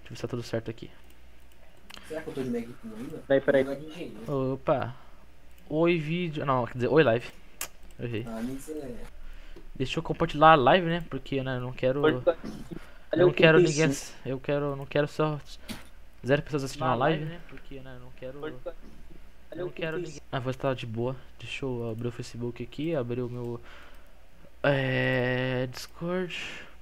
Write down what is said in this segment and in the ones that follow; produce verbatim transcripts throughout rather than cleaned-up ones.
eu ver se tá tudo certo aqui. Será que eu tô de Meg ainda? Peraí, peraí. Opa. Oi, vídeo. Não, quer dizer, oi, live. Eu errei. Ah, nem sei. Deixa eu compartilhar a live, né? Porque, né, eu não quero. Eu não quero ninguém. Eu quero. Não quero só. Zero pessoas assistindo a live, né? Porque, né, eu não quero. Eu não quero ninguém. Ah, vou estar de boa. Deixa eu abrir o Facebook aqui. Abrir o meu. É. Discord.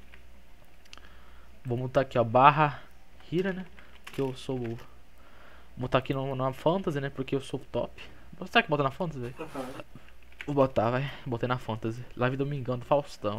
Vou botar aqui, ó. Barra Hira, né? Porque eu sou. Vou botar aqui no, na Fantasy, né? Porque eu sou top. Será que bota na Fantasy, velho? Vou botar, vai. Botei na Fantasy. Live domingão do Faustão.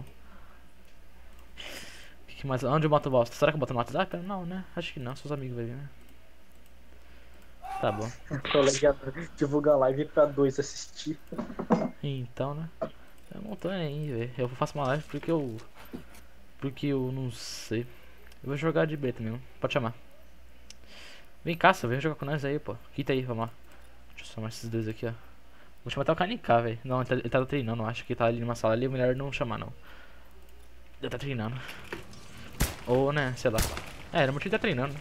Que, que mais? Onde eu boto o Faustão? Será que eu boto no WhatsApp? Não, né? Acho que não. Seus amigos vão ver, né? Tá bom. O colega divulga a live pra dois assistir. Então, né? Eu não tô nem aí, velho. Eu faço uma live porque eu. Porque eu não sei. Eu vou jogar de beta mesmo. Pode chamar. Vem cá, você vem jogar com nós aí, pô. Quita aí, vamos lá. Deixa eu chamar esses dois aqui, ó. Vou chamar até o K N K, velho. Não, ele tá, ele tá treinando, eu acho que ele tá ali numa sala ali. É melhor não chamar, não. Ele tá treinando. Ou, né, sei lá. É, era muito ele tá treinando.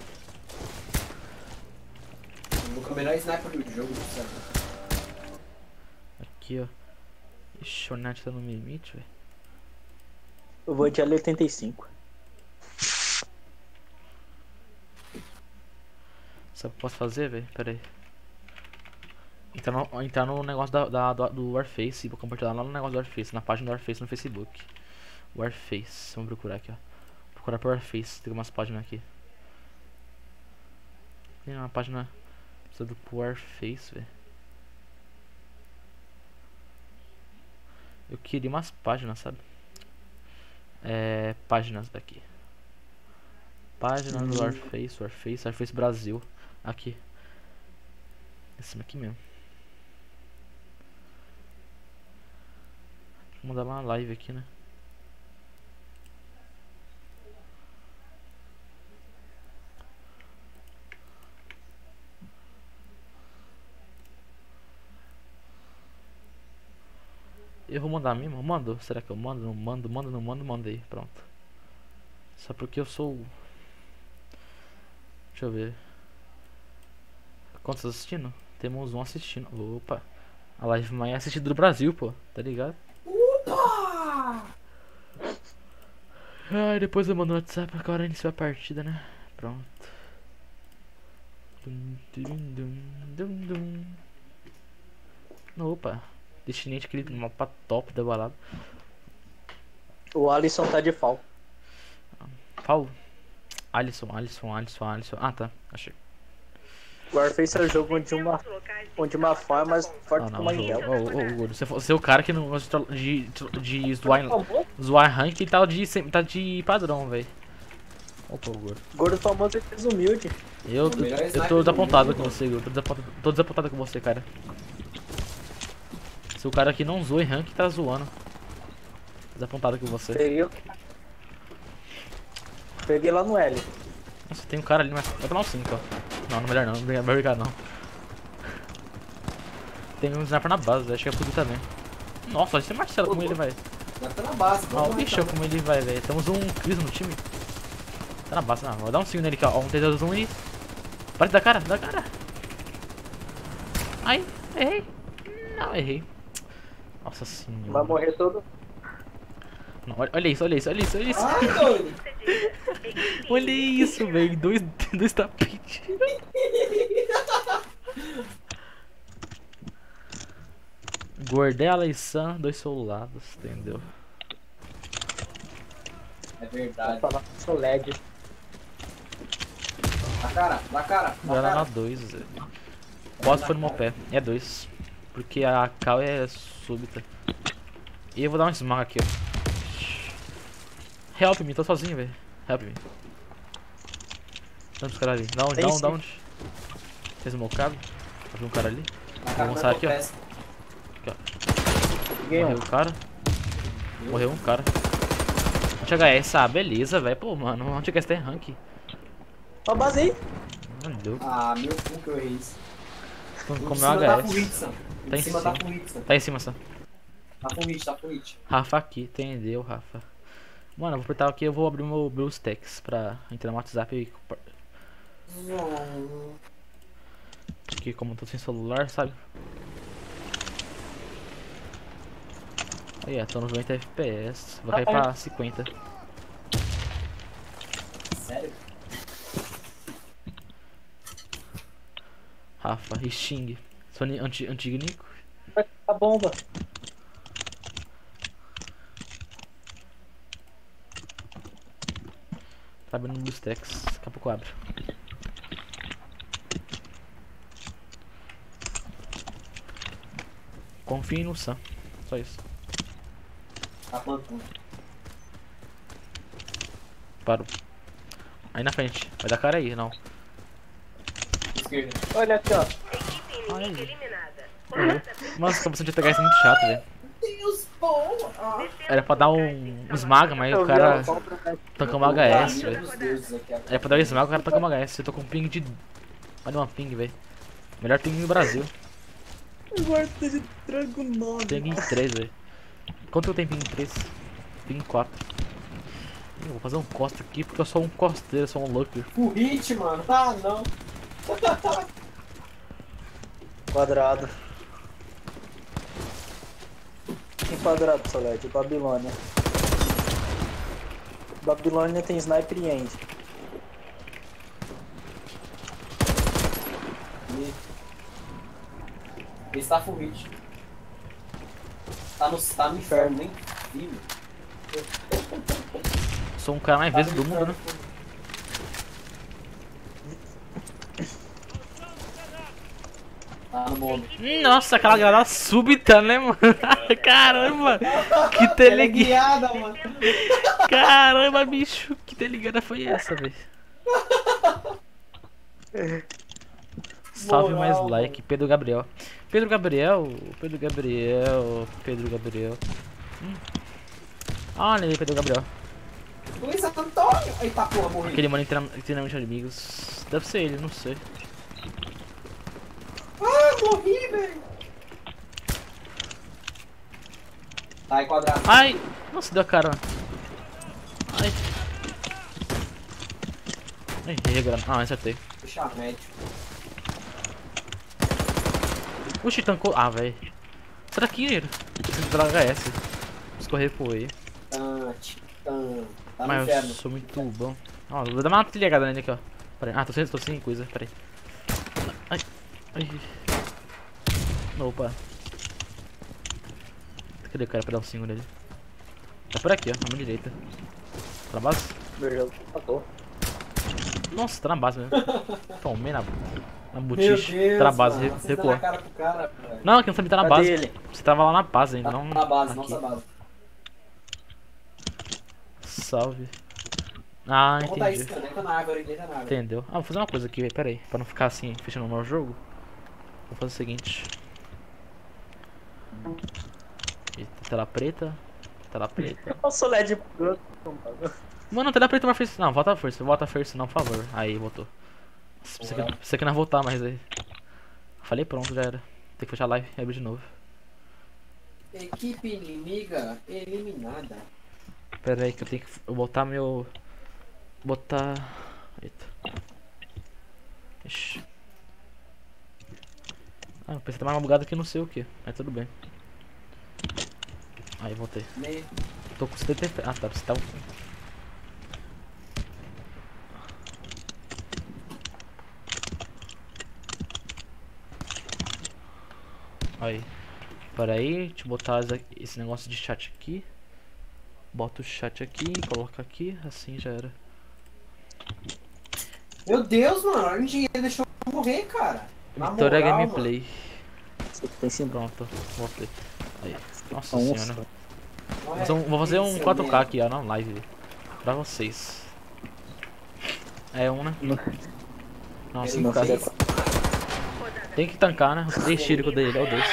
O melhor sniper do jogo, sabe? Aqui, ó. Ixi, o net tá no limite, velho. Eu vou de L oitenta e cinco. Sabe o que eu posso fazer, velho? Pera aí. Entrar no, entrar no negócio da, da, do, do Warface. Vou compartilhar lá no negócio do Warface. Na página do Warface no Facebook. Warface. Vamos procurar aqui, ó. Procurar por Warface. Tem umas páginas aqui. Tem uma página sobre o Warface, velho. Eu queria umas páginas, sabe? É. Páginas daqui. Página do Warface. Warface. Warface Brasil. Aqui. Esse aqui mesmo. Vou mandar uma live aqui, né? Eu vou mandar mesmo? Eu mando? Será que eu mando? Não mando? Mando? Não mando? Mandei. Pronto. Só porque eu sou... Deixa eu ver. Quantos assistindo? Temos um assistindo. Opa. A live mais assistida do Brasil, pô. Tá ligado? Opa! Ai, depois eu mando no WhatsApp. Agora iniciou a partida, né? Pronto. Dum, dum, dum, dum, dum. Opa. Destinante, aquele mapa top da balada. O Alisson tá de fal. Fal. Alisson, Alisson, Alisson, Alisson. Ah, tá. Achei. O Warface é o jogo onde uma, onde uma forma é mais forte Ah, que não, uma jogo. gel. Ô, ô, Gordo, você, você é o cara que não gosta de, de, de zoar, zoar rank e tá de, tá de padrão, velho. Opa, o Gordo. Gordo famoso e desumilde. Eu, eu, eu tô desapontado com você, Gordo. Tô desapontado, tô desapontado com você, cara. Se o cara aqui não zoa em rank, tá zoando. Desapontado com você. Peguei. Peguei lá no L. Nossa, tem um cara ali, mas vai tomar um cinco, ó. Não, não melhor não, não vai brigar não. Tem um sniper na base, acho que é tudo também. Nossa, esse é Marcelo, como ele vai? Já tá na base, Ó, o bicho, como ele vai, velho. Temos um Chris no time. Tá na base, não. Vou dar um cinco nele aqui, ó. Um três dois um e. Para da cara, da cara. Ai, errei. Não, errei. Nossa senhora. Vai morrer todo. Não, olha, olha isso, olha isso, olha isso, olha isso. Ai, doido! Olha isso, velho. Dois, dois tapetes. Gordela e Sam, dois soldados, entendeu? É verdade. Vou falar com o L E D. Na cara, na cara, na Ela na cara. dois, velho. Posso foi no meu pé. É dois. Porque a cal é súbita. E eu vou dar um smack aqui, ó. Help me, tô sozinho, velho. Help me. Onde os caras ali? Da onde? Da onde? Da onde? Fez smocado? Havia um cara ali. Na Vou cara mostrar do aqui, ó. Lopes. Peguei Morreu um. um cara. Morreu um cara. Onde H S? Ah, beleza, velho. Pô, mano, onde H S tem rank? Ó, base aí. Não deu. Ah, meu cu que eu errei isso. Como Em é o cima tá com H S? Whitson. Tá Em em cima tá cima. com Whitson. Tá em cima, só. Tá com Hit, tá com Hit. Rafa aqui, entendeu, Rafa? Mano, eu vou apertar aqui, eu vou abrir meu BlueStacks pra entrar no WhatsApp e... Porque como eu tô sem celular, sabe? Aí, ó, tô nos noventa F P S. Vai cair pra cinquenta. Sério? Rafa, e Xing. Sou ni- anti, antigo Nico. A bomba. Tá abrindo no BlueStacks. Daqui a pouco eu abro. Confie no Sam. Só isso. Tá plantando. Parou. Aí na frente. Vai dar cara aí, não. Esquerda. Olha aqui, ó. Equipe Ai. inimiga eliminada. Uhum. Nossa, a opção de pegar isso é muito chato, velho. Deus, bom. Ah. Era pra dar um, um esmaga, mas o Eu vi cara a bomba, né? tancou uma H S, Meu velho. Deus, aqui, ó. Era pra dar um esmaga, o cara tancou uma H S. Eu tô com ping de... Olha uma ping, velho. Melhor ping no Brasil. Guarda de Dragon nove. Ping três, velho. Quanto eu tenho ping três? Ping quatro. Eu vou fazer um costa aqui porque eu sou um costeiro, eu sou um looker. Full hit, mano. Ah, não. Quadrado. Em quadrado, Solete. Babilônia. Babilônia tem sniper e end. E... Esse tá full hit. Tá no, tá no inferno, nem vi, meu. Sou um cara mais Tá vezes no do mundo, né? inferno. Tá no mundo. Nossa, aquela granada súbita, né, mano? Caramba! Que Ela é teleguiada! guiada, mano. Caramba, bicho! Que teleguiada foi essa, velho? Salve mais Moral, like, Pedro Gabriel. Pedro Gabriel, Pedro Gabriel, Pedro Gabriel. Hum. Olha aí, Pedro Gabriel. Luiz Antônio! Eita porra, morri. Aquele mano treina- treinamento de amigos. Deve ser ele, não sei. Ah, morri, velho. Tá aí, quadrado. Ai! Nossa, deu a cara. Ai. Ai, errei, grana. Ah, acertei. Puxa médio. Oxi, tancou. Ah, velho. Será que preciso pela H S? Escorrer pro E. Tan, tch, tan. Tá no Mas eu inferno. sou muito bom. Ó, vou dar uma trilhagada nele aqui, ó. Pera aí. Ah, tô sem, tô sem coisa, pera aí. Ai, ai. Opa. Cadê o cara pra dar um cinco nele? Tá por aqui, ó, na minha direita. Tá na base? Meu jogo acabou. Nossa, tá na base mesmo. Tomei na, na Meu butiche. Deus, Tá na base, mano. re- Você dá recuou. na cara pro cara, velho. Não, aqui não sabia tá na Cadê base. ele? Você tava lá na base ainda, Tá não na base, aqui. nossa base. Salve. Ah, Vamos botar entendi. isso, cara. Deita na árvore, deita na árvore. Entendeu? Ah, vou fazer uma coisa aqui, velho. Pera aí. Pra não ficar assim, fechando o meu jogo. Vou fazer o seguinte. Eita, tela preta. Tela preta. O Solete. Mano, tela preta, mas fez. Não, volta first. Volta first, não, por favor. Aí, voltou. Nossa, pensei que, pensei que não ia voltar, mas aí. Falei pronto, já era. Tem que fechar a live e abrir de novo. Equipe inimiga eliminada. Pera aí que eu tenho que botar meu... Botar... Eita. Ixi. Ah, eu pensei que tá mais bugado que não sei o que. Mas tudo bem. Aí, voltei. Me... Tô com setenta F P S. Ah, tá. Você tá... Aí. Pera aí. Deixa eu botar essa- esse negócio de chat aqui. Bota o chat aqui, coloca aqui. Assim já era. Meu Deus, mano. Olha o engenheiro deixou eu morrer, cara. Na Vitória moral, Gameplay. Você tem sim. Pronto. Voltei. Aí. Nossa Nossa. senhora. mano. Não Vou fazer um, vou fazer um isso quatro K mesmo. aqui, ó, na live. Pra vocês. É um, né? Não, Ele cinco K. fez- Tem que tancar, né? Os três tiros que eu dei ele, é o dois.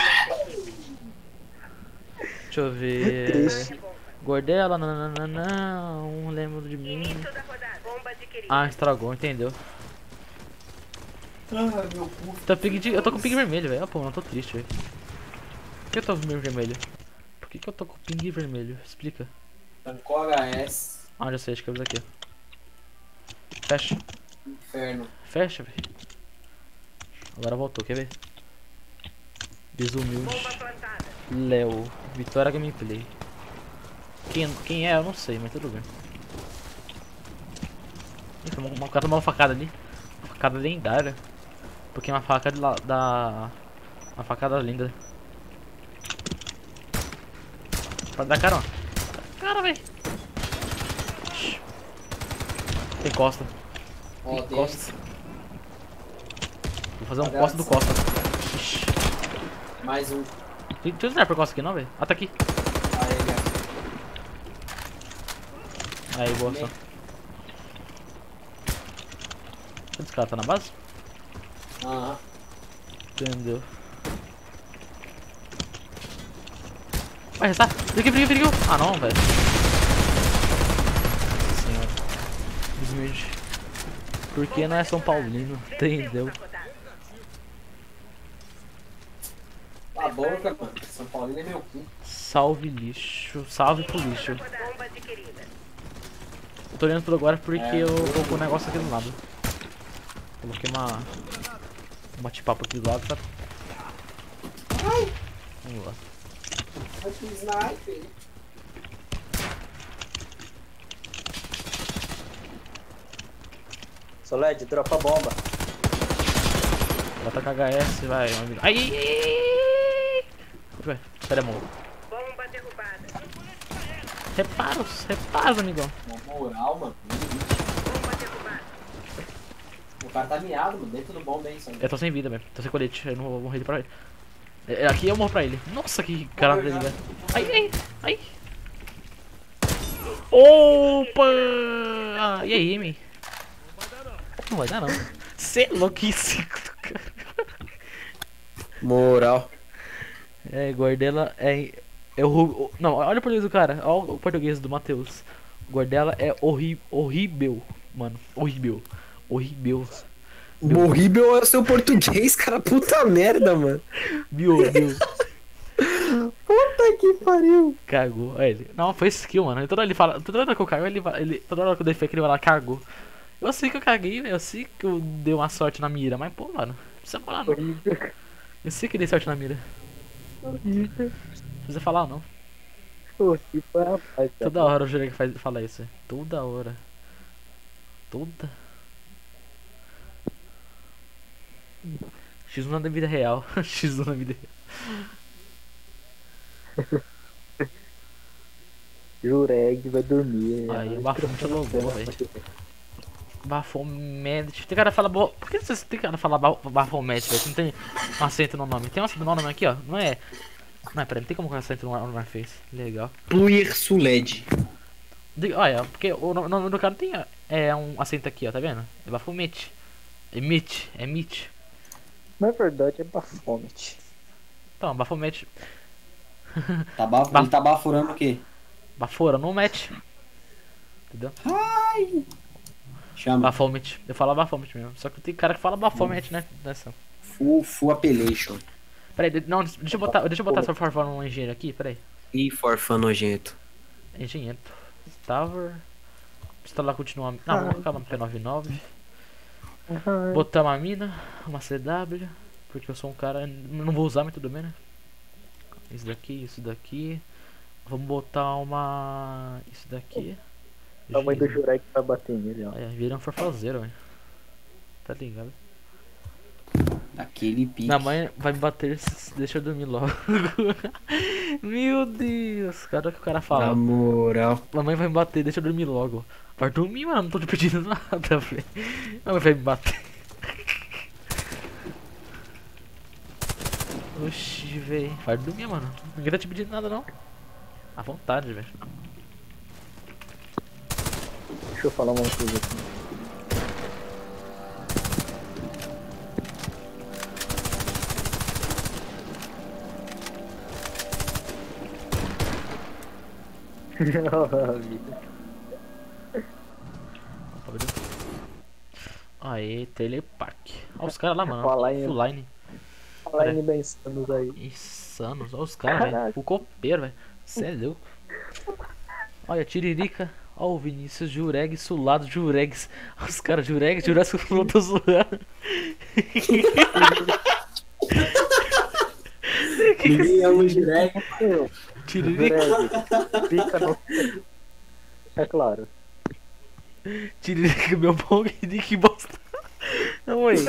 Deixa eu ver. Triste. Gordela, nananana, não lembro de mim. Início da rodada. Bomba adquirida. Ah, estragou, entendeu? Ah, meu cu. Tô ping de- eu tô com ping vermelho, velho. Ah, pô, não tô triste, velho. Por que eu tô com ping vermelho? Por que, que eu tô com ping vermelho? Explica. Tancou H S. Onde eu sei, acho que é isso aqui. Fecha. Inferno. Fecha, velho. Agora voltou, quer ver? Desumilde. Bomba plantada. Léo. Vitória Gameplay. Quem, quem é, eu não sei, mas tudo bem. Ih, tem uma- uma- O cara tomou uma facada ali. Uma facada lendária. Porque é uma faca de lá, da... Uma facada linda. Pode dar cara, ó. Cara, velho. Tem costa. Ó, Tem costa. tem Vou fazer um Olha costa do só. costa. Ixi. mais um. Tem, tem um sniper costa aqui não, velho? Ah, tá aqui. Aí, Aí, boa só. Esse cara tá na base? ó. Aham. Entendeu. Vai restar. Perigo, perigo, perigo. Ah, não, velho. Senhora. Desmide. Porque não é São Paulino. Entendeu? A boca, mano. São Paulino é meu cu. Salve lixo. Salve pro lixo. Bomba adquirida. Eu tô olhando tudo agora porque É. eu tô com o negócio aqui do lado. Coloquei uma. Um bate-papo aqui do lado, tá? Vamos lá. Ai, que sniper. Soled, dropa a bomba. Bota com H S, vai, meu amigo. Ai, ai, ai, ai. Ué, espera, amor. Bomba derrubada. Reparos, reparos, amigão. Na moral, mano. Bomba derrubada. O cara tá miado, mano. Dentro do bom bem, sabe? Eu tô sem vida, velho. Tô sem colete. Eu não vou morrer pra ele. É, aqui eu morro pra ele. Nossa, que cara dele, velho. Ai, ai, ai. Opa! Ah, e aí, man? Não vai dar, não. Cê é louquíssimo, cara. Moral. É, Guardela é. É o. Não, olha o português do cara. Olha o português do Matheus. Guardela é horri horrível, mano. Horrível. Horrível. Horrível é o seu português, cara. Puta merda, mano. Viu, viu. Puta que pariu. Cagou. Olha ele. Não, foi skill, mano. Toda hora ele fala. Toda hora que eu cago, ele, vai- ele. Toda hora que eu dei fake, ele vai lá, cagou. Eu sei que eu caguei, velho. Eu sei que eu dei uma sorte na mira. Mas, pô, mano. Não precisa falar, não. Horrível. Eu sei que dei sorte na mira. Horrível. Não precisa falar, não. Horrível, rapaz. cara. Toda hora o Jurek faz, fala isso. velho. Toda hora. Toda. X um na vida real. X um na vida real. Jureg vai dormir. Aí, o Bafomete logou, velho. Bafomete. Tem cara que fala. Bo... Por que você tem cara que fala ba- Bafomete, velho? Não tem um acento no nome. Tem um acento no nome aqui, ó. Não é. Não é, peraí, não tem como colocar acento no nome face. Legal. Pluir Suled. De- Olha, porque o no- nome do cara tem é, um acento aqui, ó, tá vendo? É Bafomete. É Mit, é Mit. Na verdade é Baphomet. Então, Bafomete. Tá baf... Baf- Ele tá bafurando o quê? Bafora, não mete. Entendeu? Chama. Bafomete. Eu falo Bafomete mesmo. Só que tem cara que fala Bafomete, né? Nessa. Full, full appellation. Peraí, de- não, deixa eu botar, deixa eu botar essa forfora no engenheiro aqui, peraí. E forfã nojento. Engenheiro. Tower. Instalar continua. Não, vamos colocar uma P noventa e nove. Botar uma mina, uma C W. Porque eu sou um cara. Não vou usar, mas tudo bem, né? Isso daqui, isso daqui. Vamos botar uma. Isso daqui. A mãe do Jureg vai bater nele, ó. É, vira um forfazeiro, velho. Tá ligado? Aquele pique. Minha mãe vai me bater se deixa eu dormir logo. Meu Deus, cara, o que o cara Na fala? moral. Mamãe vai me bater, deixa eu dormir logo. Vai dormir, mano, não tô te pedindo nada, velho. Mamãe vai me bater. Oxi, velho. Vai dormir, mano. Ninguém tá te pedindo nada, não. À vontade, velho. Deixa eu falar uma coisa aqui. Aê, telepack. Olha os caras lá, mano. Fala aí. Full line. Fala aí da Insanos aí. Insanos. Olha os caras, velho. Caraca. O copeiro, velho. Cê é louco. Olha, tiririca. Ó o Vinícius, Juregs, Sulado, Juregs. Os caras, Juregs, Juregs, eu tô zoando. Ninguém ama o Jireg. Tiririca, Fica no. É claro. Tiririca, meu bom, que bosta. Não, aí.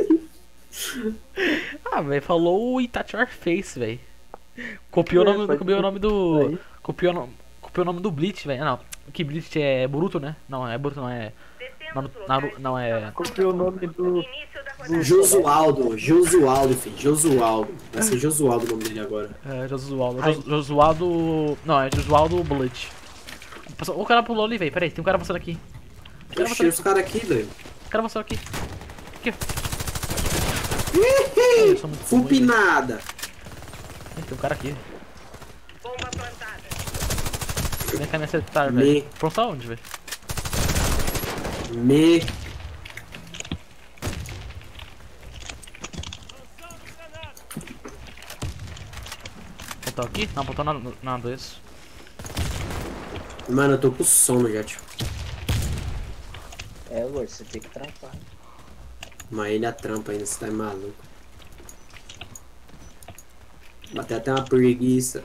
Ah, velho, falou o Itachi Face, velho. Copiou o nome, Pode- copiou o nome do. Aí. Copiou, o no- copiou o nome do Bleach, velho. Ah, não. Que Bleach é Boruto, né? Não, é Boruto, não é. Descendo Naru- os Naru- locais não, de é- instalação Copiou o nome de do- início da rodada. Josualdo, Josualdo, filho. Josualdo. Vai ser Josualdo o nome dele agora. É, Josualdo. Jos- Josualdo. Não, é Josualdo Bleach. Passou- O cara pulou ali, velho. Pera aí, tem um cara passando aqui. O cara Oxi, passando os caras aqui, doido. O cara passou aqui. Aqui, ó. Eu sou muito ruim, velho. Fupinada. Tem um cara aqui. Bomba plantada. Vem cá me acertar, Me. velho. Pronto aonde, velho? Me. Botou aqui? Não, botou na, na dois. Mano, eu tô com sono já, tio. É, Lorde, você tem que trampar. Mas ele é trampa ainda, você tá maluco. Bateu até uma preguiça.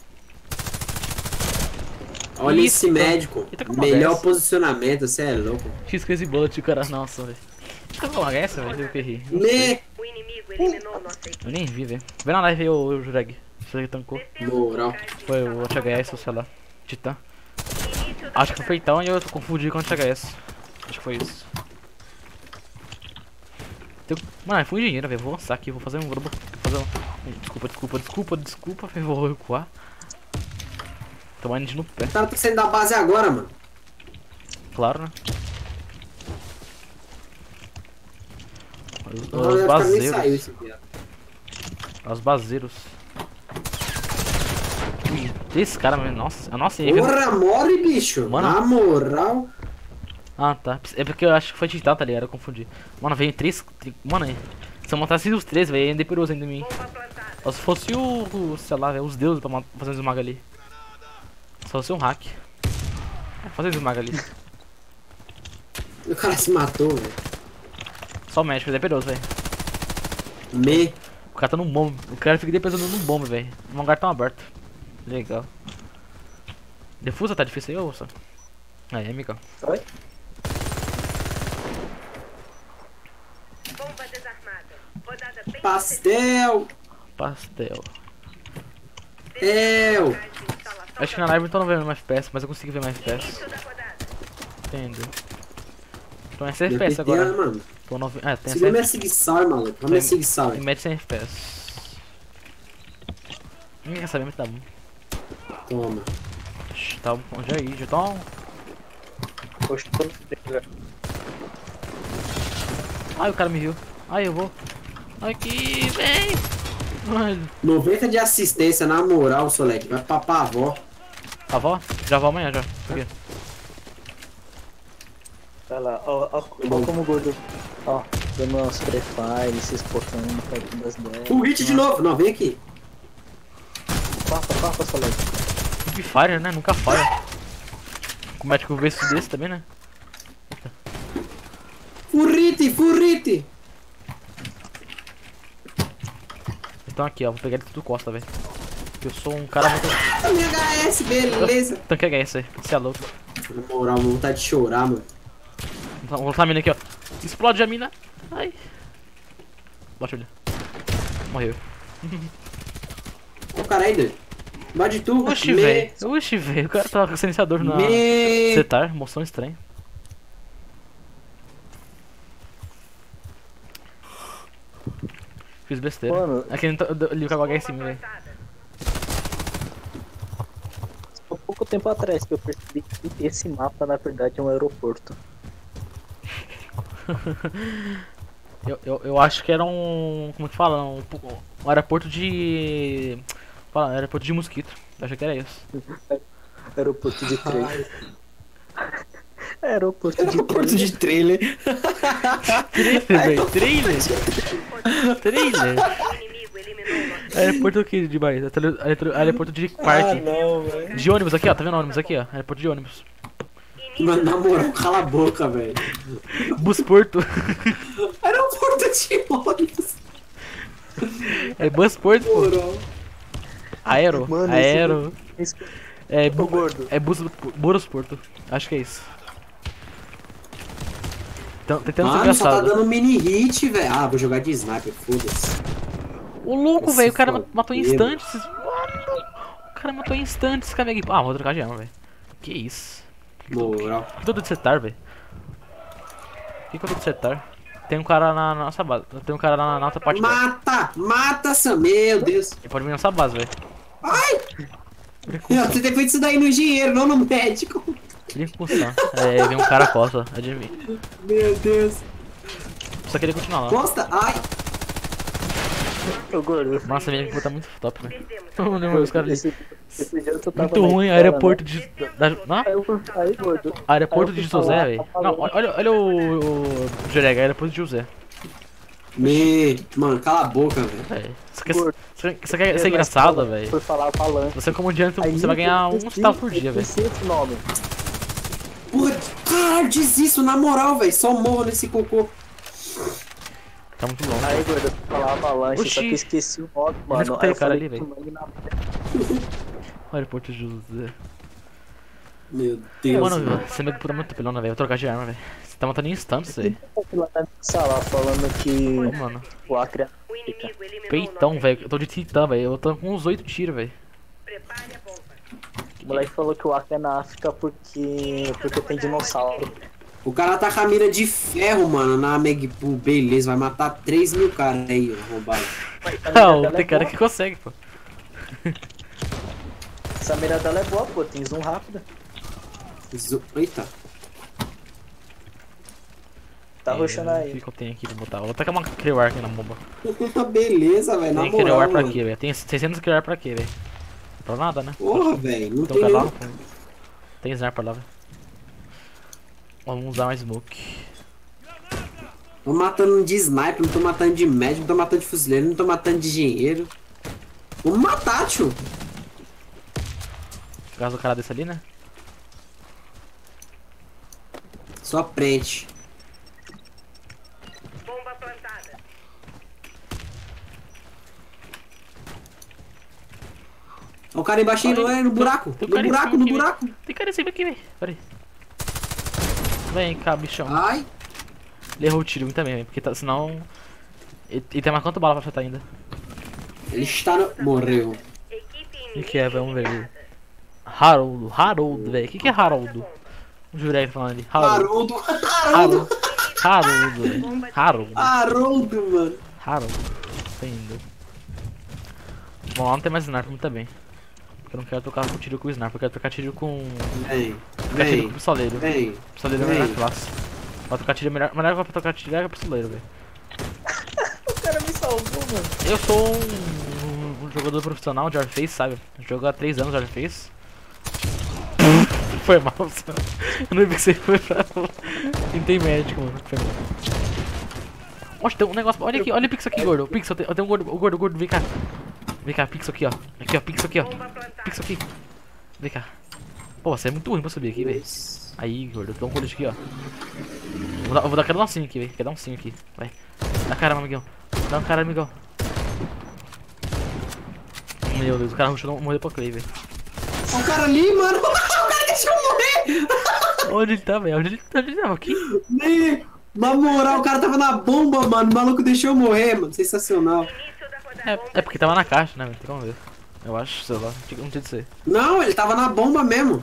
Olha Isso. esse médico. Ele tá com uma Melhor dessa. posicionamento, você é louco. X Crazy Bullet, o cara. Nossa, velho. Tá com uma essa, velho? Eu que ri. Me. O inimigo eliminou nossa equipe. Eu nem vi, velho. Vê na live aí o, o Jureg. Você tancou. Descendo os Moral. locais de Foi o instalação T H S, ou sei lá. Titã. início da Acho que foi rodada. feitão e eu confundi com o T H S. Acho que foi isso. Tem- Mano, foi engenheiro, velho. Vou lançar aqui, vou fazer um. Vou fazer um. um- Desculpa, desculpa, desculpa, desculpa, velho. Vou recuar. Tomar indo no pé, O cara tá saindo da base agora, mano. claro, né? Os, O os cara nem saiu baseiros. esse viado. Os baseiros. Ih, esse cara, mano, nossa, nossa, ele veio- Porra, morre, bicho. Mano. Na moral. Ah, tá. É porque eu acho que foi Titã, tá ligado? Eu confundi. Mano, veio três. tri- Mano, se eu montasse os três, velho, ainda é perigoso ainda em mim. Bomba plantada. Só se fosse o, o sei lá, velho, os deuses pra ma- fazer um esmaga ali. Só se fosse um hack. É, fazer um esmaga ali. O cara se matou, velho. Só o médico, ele é perigoso, velho. Me. O cara tá num bombe. O cara fica pensando num bombe, velho. O hangar tá aberto. Legal. Defusa tá difícil aí, ô, Sam? Aí, amigão. Oi? Bomba desarmada. Rodada bem Pastel. Pastel. É. locais de instalação Acho que da na live eu tô não vendo mais F P S, mas eu consigo ver mais F P S. início da rodada. Entendo. Então é Meu cem F P S P T, né, agora. mano? Tô no... É, tem Segura minha cem Sig-Sauer, maluco. Olha minha Sig-Sauer. Tem média cem F P S. Ninguém quer saber, mas tá bom. Toma. Ixi, tá bom. Onde é aí, Jetão? Poxa, tô... Ai, o cara me viu. Ai, eu vou. Aqui, vem! Ai, noventa de assistência, na moral, Solek. Vai papar a avó. avó? Já vou amanhã já. Por quê? Olha lá, ó, ó, ó como o gordo. Ó, dando umas prefire, se espotando no perto das ideias. O hit de novo. Não, vem aqui. Papa, papa, Solek. Que fire, né? Nunca falha. Como é que eu vejo isso desse também, né? Furrite, furrite. Então aqui, ó. Vou pegar ele tudo costa, velho. Eu sou um cara muito. A minha H S, beleza. Tanque H S aí. Você é louco. Na moral, vontade de chorar, mano. Vou botar a mina aqui, ó. Explode a mina. Ai. Bate ele. Morreu. Ô, cara aí, doido. Bate tu. Oxi, Me- velho. Oxi, velho. O cara tava com silenciador na. Me... Setar, moção estranha. Fiz besteira. Mano. Aqui ele liga o H S em mim, Bomba velho. plantada. Há pouco tempo atrás que eu percebi que esse mapa na verdade é um aeroporto. Eu, eu, eu acho que era um. Como que fala? Um, um aeroporto de. Fala, aeroporto de mosquito. Eu achei que era isso. Aeroporto de trailer. Aeroporto de Porto trailer. de trailer. Trailer, velho. Trailer. Trailer. O inimigo eliminou nossa Aeroporto aqui de Bahia. Aeroporto de Ah, parque. não, velho. De ônibus aqui, ó. Tá vendo ônibus aqui, ó? Aeroporto de ônibus. Mano, na moral, cala a boca, velho. Busporto. Aeroporto de ônibus. É Busporto, pô. Moral. Aero. Mano, Aero. Esse- É, Ô, bu gordo. é bus Burosporto. Acho que é isso. Então, tentando ser Mano, só tá engraçado. dando mini hit, velho. Ah, vou jogar de sniper, foda-se. O louco, Esse velho. O cara foda. matou em instantes. Mano, o cara matou em instantes com a minha... Ah, vou trocar de arma, velho. Que isso? Moral. O que todo de setar, velho? O que que eu tô de setar? Tem um cara na, na nossa base. Tem um cara na, na outra parte. dela. Mata! Mata, Sam! Meu Deus. Ele pode vir na nossa base, velho. Ai! Você tem feito isso daí no engenheiro, não no médico. Incursão. É, vem um cara à costa, adivinha. Meu Deus. Só queria continuar lá. Costa, ai. Ô, gordo. Nossa, minha equipe tá muito top, velho. Não lembro os caras ali. Esse, esse dia tu tava Muito na ruim, escola, aeroporto né? de. Da, não? Aí eu fui- aí, gordo. Aeroporto Aí eu de fui José, falar, velho. tá falando. Não, olha, olha o. o Jorega, aeroporto de José. Me... Mano, cala a boca, velho. Velho. Você quer, Gordo. você quer, você quer ser Na engraçado, escola, velho? Fui falar falando. Você é comediante, Aí você vai ganhar eu um esqueci- centavo por dia, eu velho. esqueci esse nome. Porra, caralho, diz isso, na moral, velho. Só morro nesse cocô. Tá muito longe. Aí, gordo, eu fui falar avalanche, Oxi. só que eu esqueci o nome, Eu mano. escutei Aí o cara falei ali, com velho. o nome na- Aeroporto de José. Meu Deus. Mano, você me puta muito pelona, velho. Vou trocar de arma, velho. Você tá matando em instantes, velho. Lá na sala falando que Ô, mano. o Acre é O inimigo eliminou o Peitão, nosso velho. Eu tô de titã, velho. Eu tô com uns oito tiros, velho. Prepare a bomba. O moleque falou que o Acre é na África porque, porque tem dinossauro. O cara tá com a mira de ferro, mano, na Megpool. Beleza, vai matar três mil caras aí, ó, roubado. Não, tem cara que consegue, pô. Essa mira dela é boa, pô, tem zoom rápido. Zo- Eita. Tá roxando O aí. que que eu tenho aqui pra botar? Vou tacar uma Clear aqui na bomba. Beleza, velho, na Tem moral, Clear pra mano. quê, velho? Tem seiscentos Clear pra quê, velho? Pra nada, né? Porra, velho, não Então tem vai lá. nenhum... Tem sniper lá, velho. Vamos usar mais smoke. Tô matando de sniper, não tô matando de médico, não tô matando de fuzileiro, não tô matando de engenheiro. Vamos matar, tio. Caso do cara desse ali, né? Só prende. Bomba plantada. Ó, o cara embaixo Olha no, aí, é, no tem- buraco. tem um No cara em buraco, cima no aqui, buraco. Tem cara em cima aqui, velho. Pera aí. Vem cá, bichão. Ai. Ele errou o tiro também, velho. Porque tá, senão. Ele, ele tem mais quanto bala pra acertar ainda? Ele está no... Morreu. Equipe O que, inimiga que é, vamos ver. eliminada. Harold. Harold, velho. O que, que é Harold? O Jurek falando ali. Harold. Haroldo. Haroldo. Harold. Harold, velho. Harold. Haroldo, mano. Harold. Entendeu? Bom, lá não tem mais sniper, muito bem. Porque eu não quero trocar com tiro com sniper, eu quero trocar tiro com. Vem. Trocar tiro com Vem. pistoleiro. Vem. Pistoleiro é a melhor Vem. classe. Pra trocar tiro é melhor. Melhor pra trocar tiro é pistoleiro, velho. O cara me salvou, mano. Eu sou um, um jogador profissional de Warface, sabe? Jogo há três anos de Warface. Foi mal, Sam. Eu não vi que você foi pra. Tentei médico, mano. Foi mal. Oxe, tem um negócio. Olha aqui, olha o Pixel aqui, gordo. O Pixel, eu tenho um gordo, o gordo, o gordo, vem cá. Vem cá, Pixel aqui, ó. Aqui, ó, Pixel aqui, ó. Bomba plantada. Pixel aqui. Vem cá. Pô, você é muito ruim pra subir aqui, velho. Aí, gordo, eu tô um colete aqui, ó. Vou dar, eu vou dar aquele lancinho aqui, velho. Quer dar um sim aqui. Vai. Dá cara, amigão. Dá um cara, amigão. Meu Deus, o cara rushou, morreu pra Clay, velho. Ó o cara ali, mano. O cara deixou eu morrer. Onde ele tá, velho? Onde ele tá? Onde ele tava? Aqui? Nem- Na moral, o cara tava na bomba, mano. O maluco deixou eu morrer, mano. Sensacional. Início da rodada. É, é porque tava na caixa, né, velho? Tem como ver. Eu acho, sei lá. Não tinha de ser. Não, ele tava na bomba mesmo.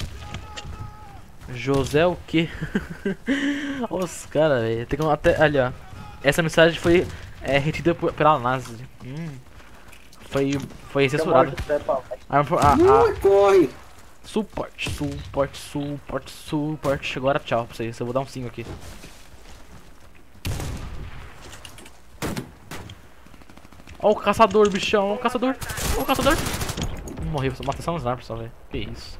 José o quê? Os caras, velho. Tem como até. Ali, ó. Essa mensagem foi é, retida por- pela NASA. Hum. Foi. Foi censurada. A, a, a, Ui, corre. suporte, suporte, suporte, suporte. Agora tchau pra vocês. Eu vou dar um sim aqui. Ó o caçador, bichão. Ó o caçador. Ó o caçador. Morreu, só matei só um sniper só, velho. Que isso.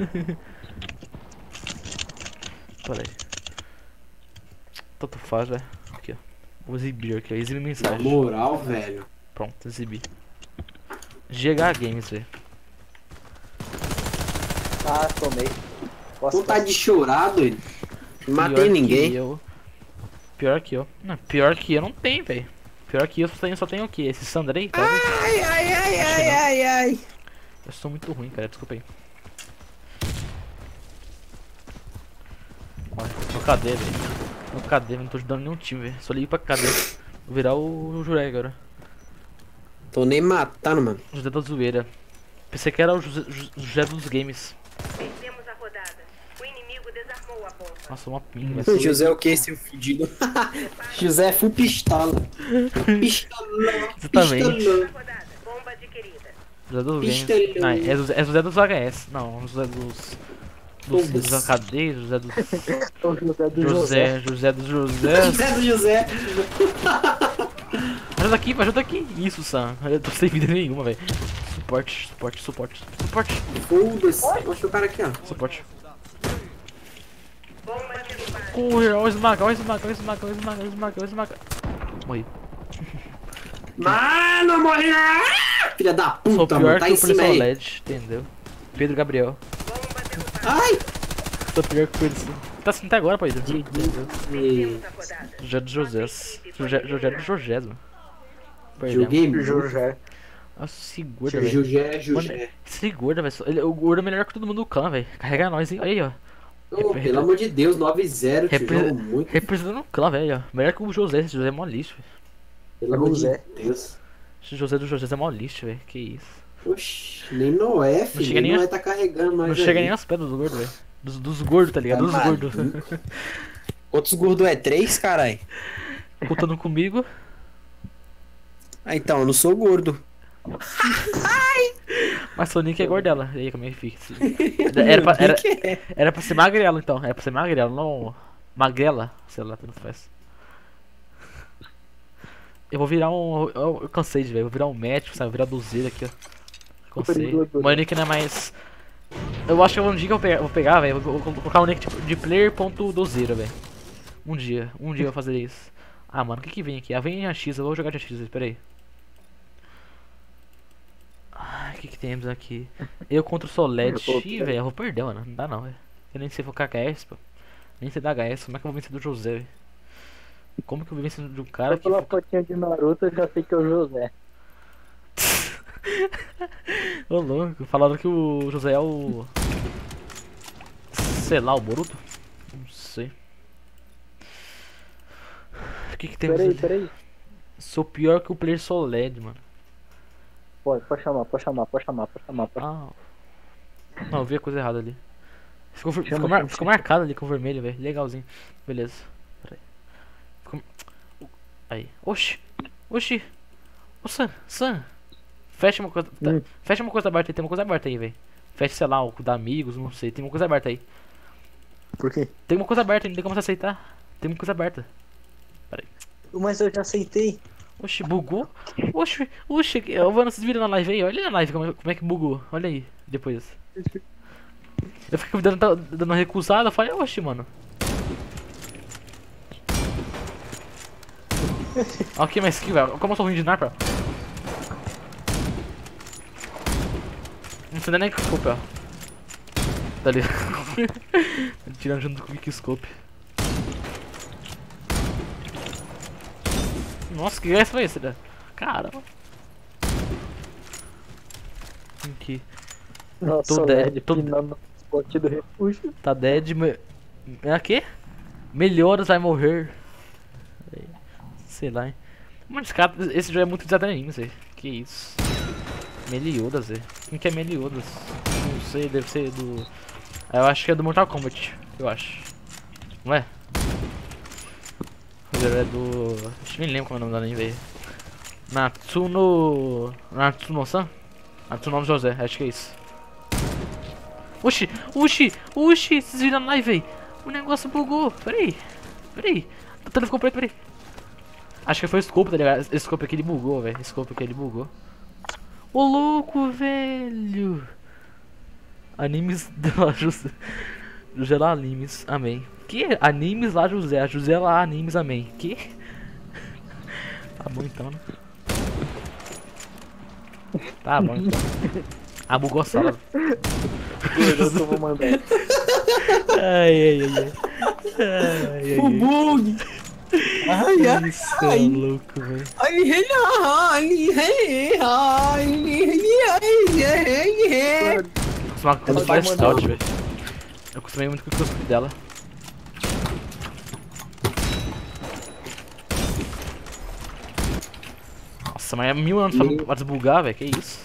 Pera aí. Tanto faz, velho. Aqui, ó. Vou exibir aqui, ó. Exibir Na mensagem. moral, velho. Pronto, exibi. G H Games, velho. Ah, tomei. Posso, Vontade de chorar, doido. Não matei Pior ninguém. que eu. Pior que eu. Não, pior que eu não tenho, velho. Pior que eu só tenho, só tenho o quê? Esse Sandrei? Talvez? Ai, ai, ai, Acho que ai, não. ai, ai. Eu sou muito ruim, cara. Desculpa aí. Olha, tô cadê, velho? Tô cadê, não tô ajudando nenhum time, velho. Só ligo pra cadê. Vou virar o, o Juré agora. Tô nem matando, mano. José da Zoeira. Pensei que era o José, José dos Games. Vencemos a rodada. O inimigo desarmou a bomba. Nossa, uma pinga. O José é o que, seu fudido? José é full pistola. Pistola. Exatamente. Pistolão. Rodada. Bomba adquirida. José dos Games. Pistolão. Não, é José, é José dos H S. Não, José dos. Dos, Todos. dos H D, José dos. O José do José. José, José dos José. José do José. Ajuda aqui, ajuda aqui. Isso, Sam. Eu tô sem vida nenhuma, velho. Suporte, suporte, suporte. Suporte, Foda-se. Mostra o cara aqui, ó. suporte. Bomba derrubada. Corre, ó, esmaga, ó, esmaga, ó, esmaga, ó, esmaga, ó, esmaga, ó, esmaga. Morri. Mano, morri. Ah! Filha da Sou puta, pior mano. Tá que em o cima Policial aí. L E D, entendeu? Pedro Gabriel. Bomba derrubada. Ai. Sou pior que o Pedro. Tá assim até agora, Pedro. Entendeu? Vencemos a rodada. José dos Josés. José, José dos Josés, mano. Perdão. Joguei muito. José. Nossa, esse gordo, velho. Jujé, Mano, Jujé. esse gordo, velho. ele- O gordo é melhor que todo mundo do clã, velho. Carrega nós, hein? Olha aí, ó. Ô, pelo amor de Deus, nove a zero, tio. Repre- Jogo muito. Representando o clã, velho, ó. Melhor que o José. Esse José é mó lixo, velho. Pelo amor de José. Deus. Esse José dos José é mó lixo, velho. Que isso. Oxi, nem Noé, filho. chega nem nem a- Noé tá carregando mais. Não chega nem às pedras do gordo, velho. Dos, dos gordos, tá ligado? Dos Tá gordos. Outros gordos é três, carai. Contando comigo. Ah, então, eu não sou gordo. Mas Sonic é gordela. E aí, como é que fica? Era pra, era, Que que é? era pra ser magrelo, então. Era pra ser magrelo, não magrela. Sei lá, tanto faz. Eu vou virar um. Eu, eu cansei de ver. Vou virar um médico, sabe? Vou virar dozeiro aqui, ó. Cansei. Meu nick não é mais. Eu acho que um dia que eu pegar, vou pegar, velho. Vou, vou colocar um nick tipo, de player.dozeiro, velho. Um dia. Um dia eu vou fazer isso. Ah, mano, o que que vem aqui? Ah, vem a X. Eu vou jogar de X. Pera aí. Ai, o que que temos aqui? Eu contra o Soled. Ih, velho, eu vou perder, mano. Não dá não, velho. Eu nem sei focar H S, pô. Nem sei dar H S. Como é que eu vou vencer do José, velho? Como que eu vou vencer de um cara Só que. pela fotinha de Naruto eu já sei que é o José. Ô louco, falaram que o José é o. Sei lá, o Boruto? Não sei. O que que temos Peraí, ali? peraí. Sou pior que o player Soled, mano. Pode, pode chamar, pode chamar, pode chamar, pode chamar. Pode... Ah. Não, eu vi a coisa errada ali. Ficou, Chama, ficou, mar- chama, ficou chama. marcado ali com vermelho, velho. Legalzinho. Beleza. Pera aí. Ficou... Aí. Oxi. Oxi. Ô Sam, Sam. Fecha uma coisa. tá- Hum. Fecha uma coisa aberta aí. Tem uma coisa aberta aí, velho. Fecha, sei lá, o da amigos, não sei. Tem uma coisa aberta aí. Por quê? Tem uma coisa aberta aí, não tem como você aceitar. Tem uma coisa aberta. Mas eu já aceitei. Oxi, bugou? Oxi, oxi, ô Vano, vocês viram na live aí? Olha na live como é, como é que bugou. Olha aí, depois. Eu fiquei dando, dando uma recusada, eu falei, oxi, mano. Ok, mas que, velho, como eu sou ruim de sniper, ó. Não sei nem que scope, ó. Tá ali. Tirando junto com o Quickscope. Nossa, que essa foi esse, né? Caramba. Aqui. Nossa, Tô o dead, Led tô- pinando no spot do refúgio. Tá dead. Me... É quê? Melhoras vai morrer. Sei lá, hein. Mano, esse, cara, esse jogo é muito desatenimento, velho. Que isso. Meliodas, velho. Quem que é Meliodas? Não sei, deve ser do. Eu acho que é do Mortal Kombat. Eu acho. Não é? É do. Acho que nem lembro como é o nome da nem, velho. Natsuno. Natsuno-san? Natsuno José, acho que é isso. Oxi, oxi, oxi, vocês viram na live, velho. O negócio bugou. Peraí, peraí. O telefone ficou preto, peraí. Acho que foi o scope, tá ligado? Esse scope aqui ele bugou, velho. Esse scope aqui ele bugou. Ô louco, velho. Animes lá, José. José lá, animes, amém. Que? Animes lá, José. José lá, animes, amém. Que? Tá bom então, né? Tá bom então. Ah, bugou a sala. Eu já tô vou mandar. Ai, ai, ai. Ai, ai, O ai. bug! Ai, ai, Isso é ai. louco, velho. Ai, ai, ai, ai, ai, ai, ai. Costumava com Ela o vai Blast mandar. Out, velho. Eu costumei muito com o cosplay dela. Nossa, mas é mil anos pra, pra desbugar, velho. Que isso?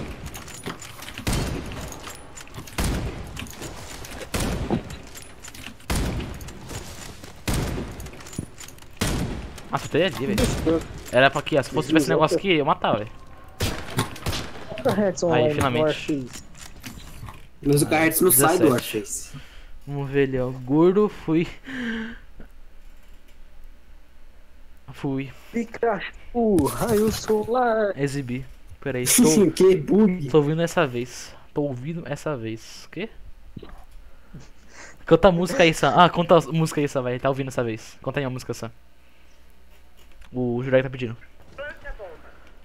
Nossa, eu teria ali, velho. Era pra aqui, ó. Se fosse tivesse esse negócio aqui, eu matava, velho. Aí, finalmente. Mas o Carretes não sai do dezessete. Warface. Vamos ver ali, ó. Gordo, fui. Fui. Pikachu, raio solar. Exibir. Pera aí, estou, Que bug! tô ouvindo essa vez. Tô ouvindo essa vez. O quê? Canta a música aí, Sam. Ah, conta a música aí, Sam, vai. Tá ouvindo essa vez. Conta aí a música, Sam. O Jurek tá pedindo. Plante a bomba.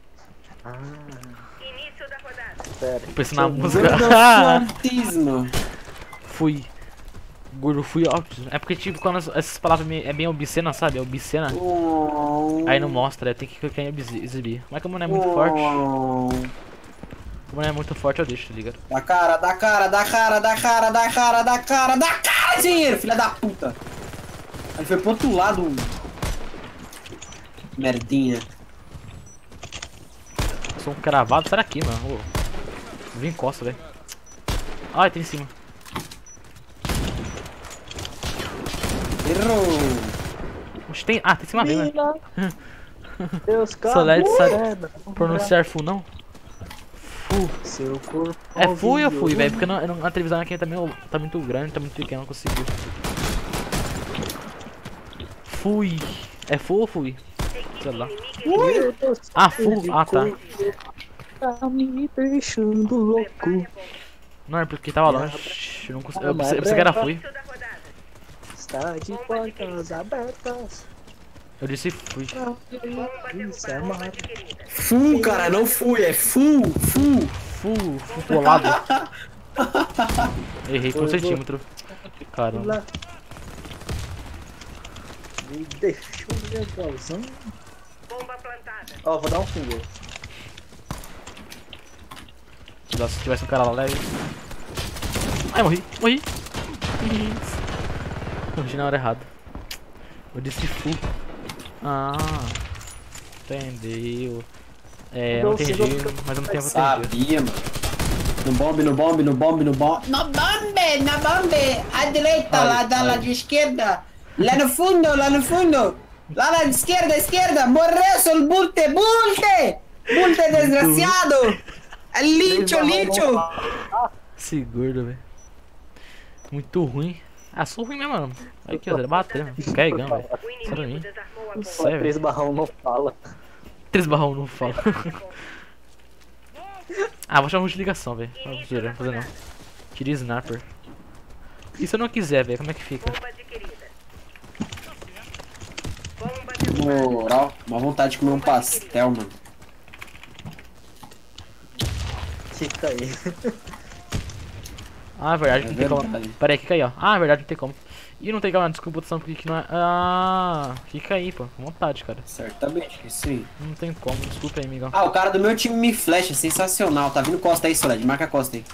Ah, Início da rodada. pera. Tô pensando na Deixa eu música. Fortíssimo. Fui. Gordo, fui. Ó, é porque, tipo, quando as- essas palavras me- é bem obscena, sabe? É obscena. Aí não mostra, tem que clicar em exi- exibir. Mas como não é muito forte, como não é muito forte, eu deixo, tá ligado? Da cara, da cara, da cara, da cara, da cara, da cara, da cara, dinheiro, filha da puta. Aí foi pro outro lado. Merdinha. Eu sou um cravado, sai daqui, mano. Ô, vem encosta, velho. Ai, tem em cima. Errou. Oxe, tem. Ah, tem em cima mesmo, né? Mina, Deus, Solete sabe cara. pronunciar fu, não? Fu. Seu corpo. É fui ou fui, velho? Porque não, eu não- a televisão aqui tá, meio, tá muito grande, tá muito pequena, eu não consigo. Fui. É fu ou fui? Sei lá. Meu Deus, Ah, fu. ele Ah, tá. tá me deixando louco. Não, é porque tava longe. Eu não consigo. Eu pensei, eu pensei que era fui. Início da rodada. Está de portas abertas. Eu disse fui. Pra Bomba isso é derrubada. amar. Bomba adquirida. Fu, cara, não fui, é fu, fu. Fu, fu colado. Errei por um centímetro. Caramba. Me deixou legalzão. Bomba plantada. Ó, vou dar um finger. Se tivesse um cara lá leve. Ai, morri, morri. Morri na hora errada. Eu disse fu. Ah, entendeu. É, eu não entendi, mas eu não tenho entendido. Sabia, mano. No bombe, no bombe, no bombe, no bombe. No bombe, na bombe. À direita, Ai, lá da ai. lá de esquerda. Lá no fundo, lá no fundo. Lá na esquerda, esquerda. Morreu, sul bulte, bulte. Bulte desgraciado. É lixo, lixo. Esse gordo, velho. Muito ruim. Ah, sou ruim mesmo, mano. Aí que eu bater, mano. Carregando, velho. O Sério, inimigo hein? desarmou a bomba. Sério, Três velho. barrão não fala. Três barrão não fala. Ah, vou chamar de ligação, velho. Não vou fazer, não vou fazer não. Tire sniper. E se eu não quiser, velho, como é que fica? Bomba adquirida. Bomba derrubada. Moral, uma vontade de comer um pastel, mano. Fica aí. Ah, é verdade, É não tem como. verdade. Pera aí, fica aí, ó. Ah, é verdade, não tem como. Ih, não tem como, desculpa, botação porque que não é. Ah, fica aí, pô. Com vontade, cara. Certamente, sim. Não tem como, desculpa aí, amigão. Ah, o cara do meu time me flecha, sensacional. Tá vindo Costa aí, Soled, marca a Costa aí.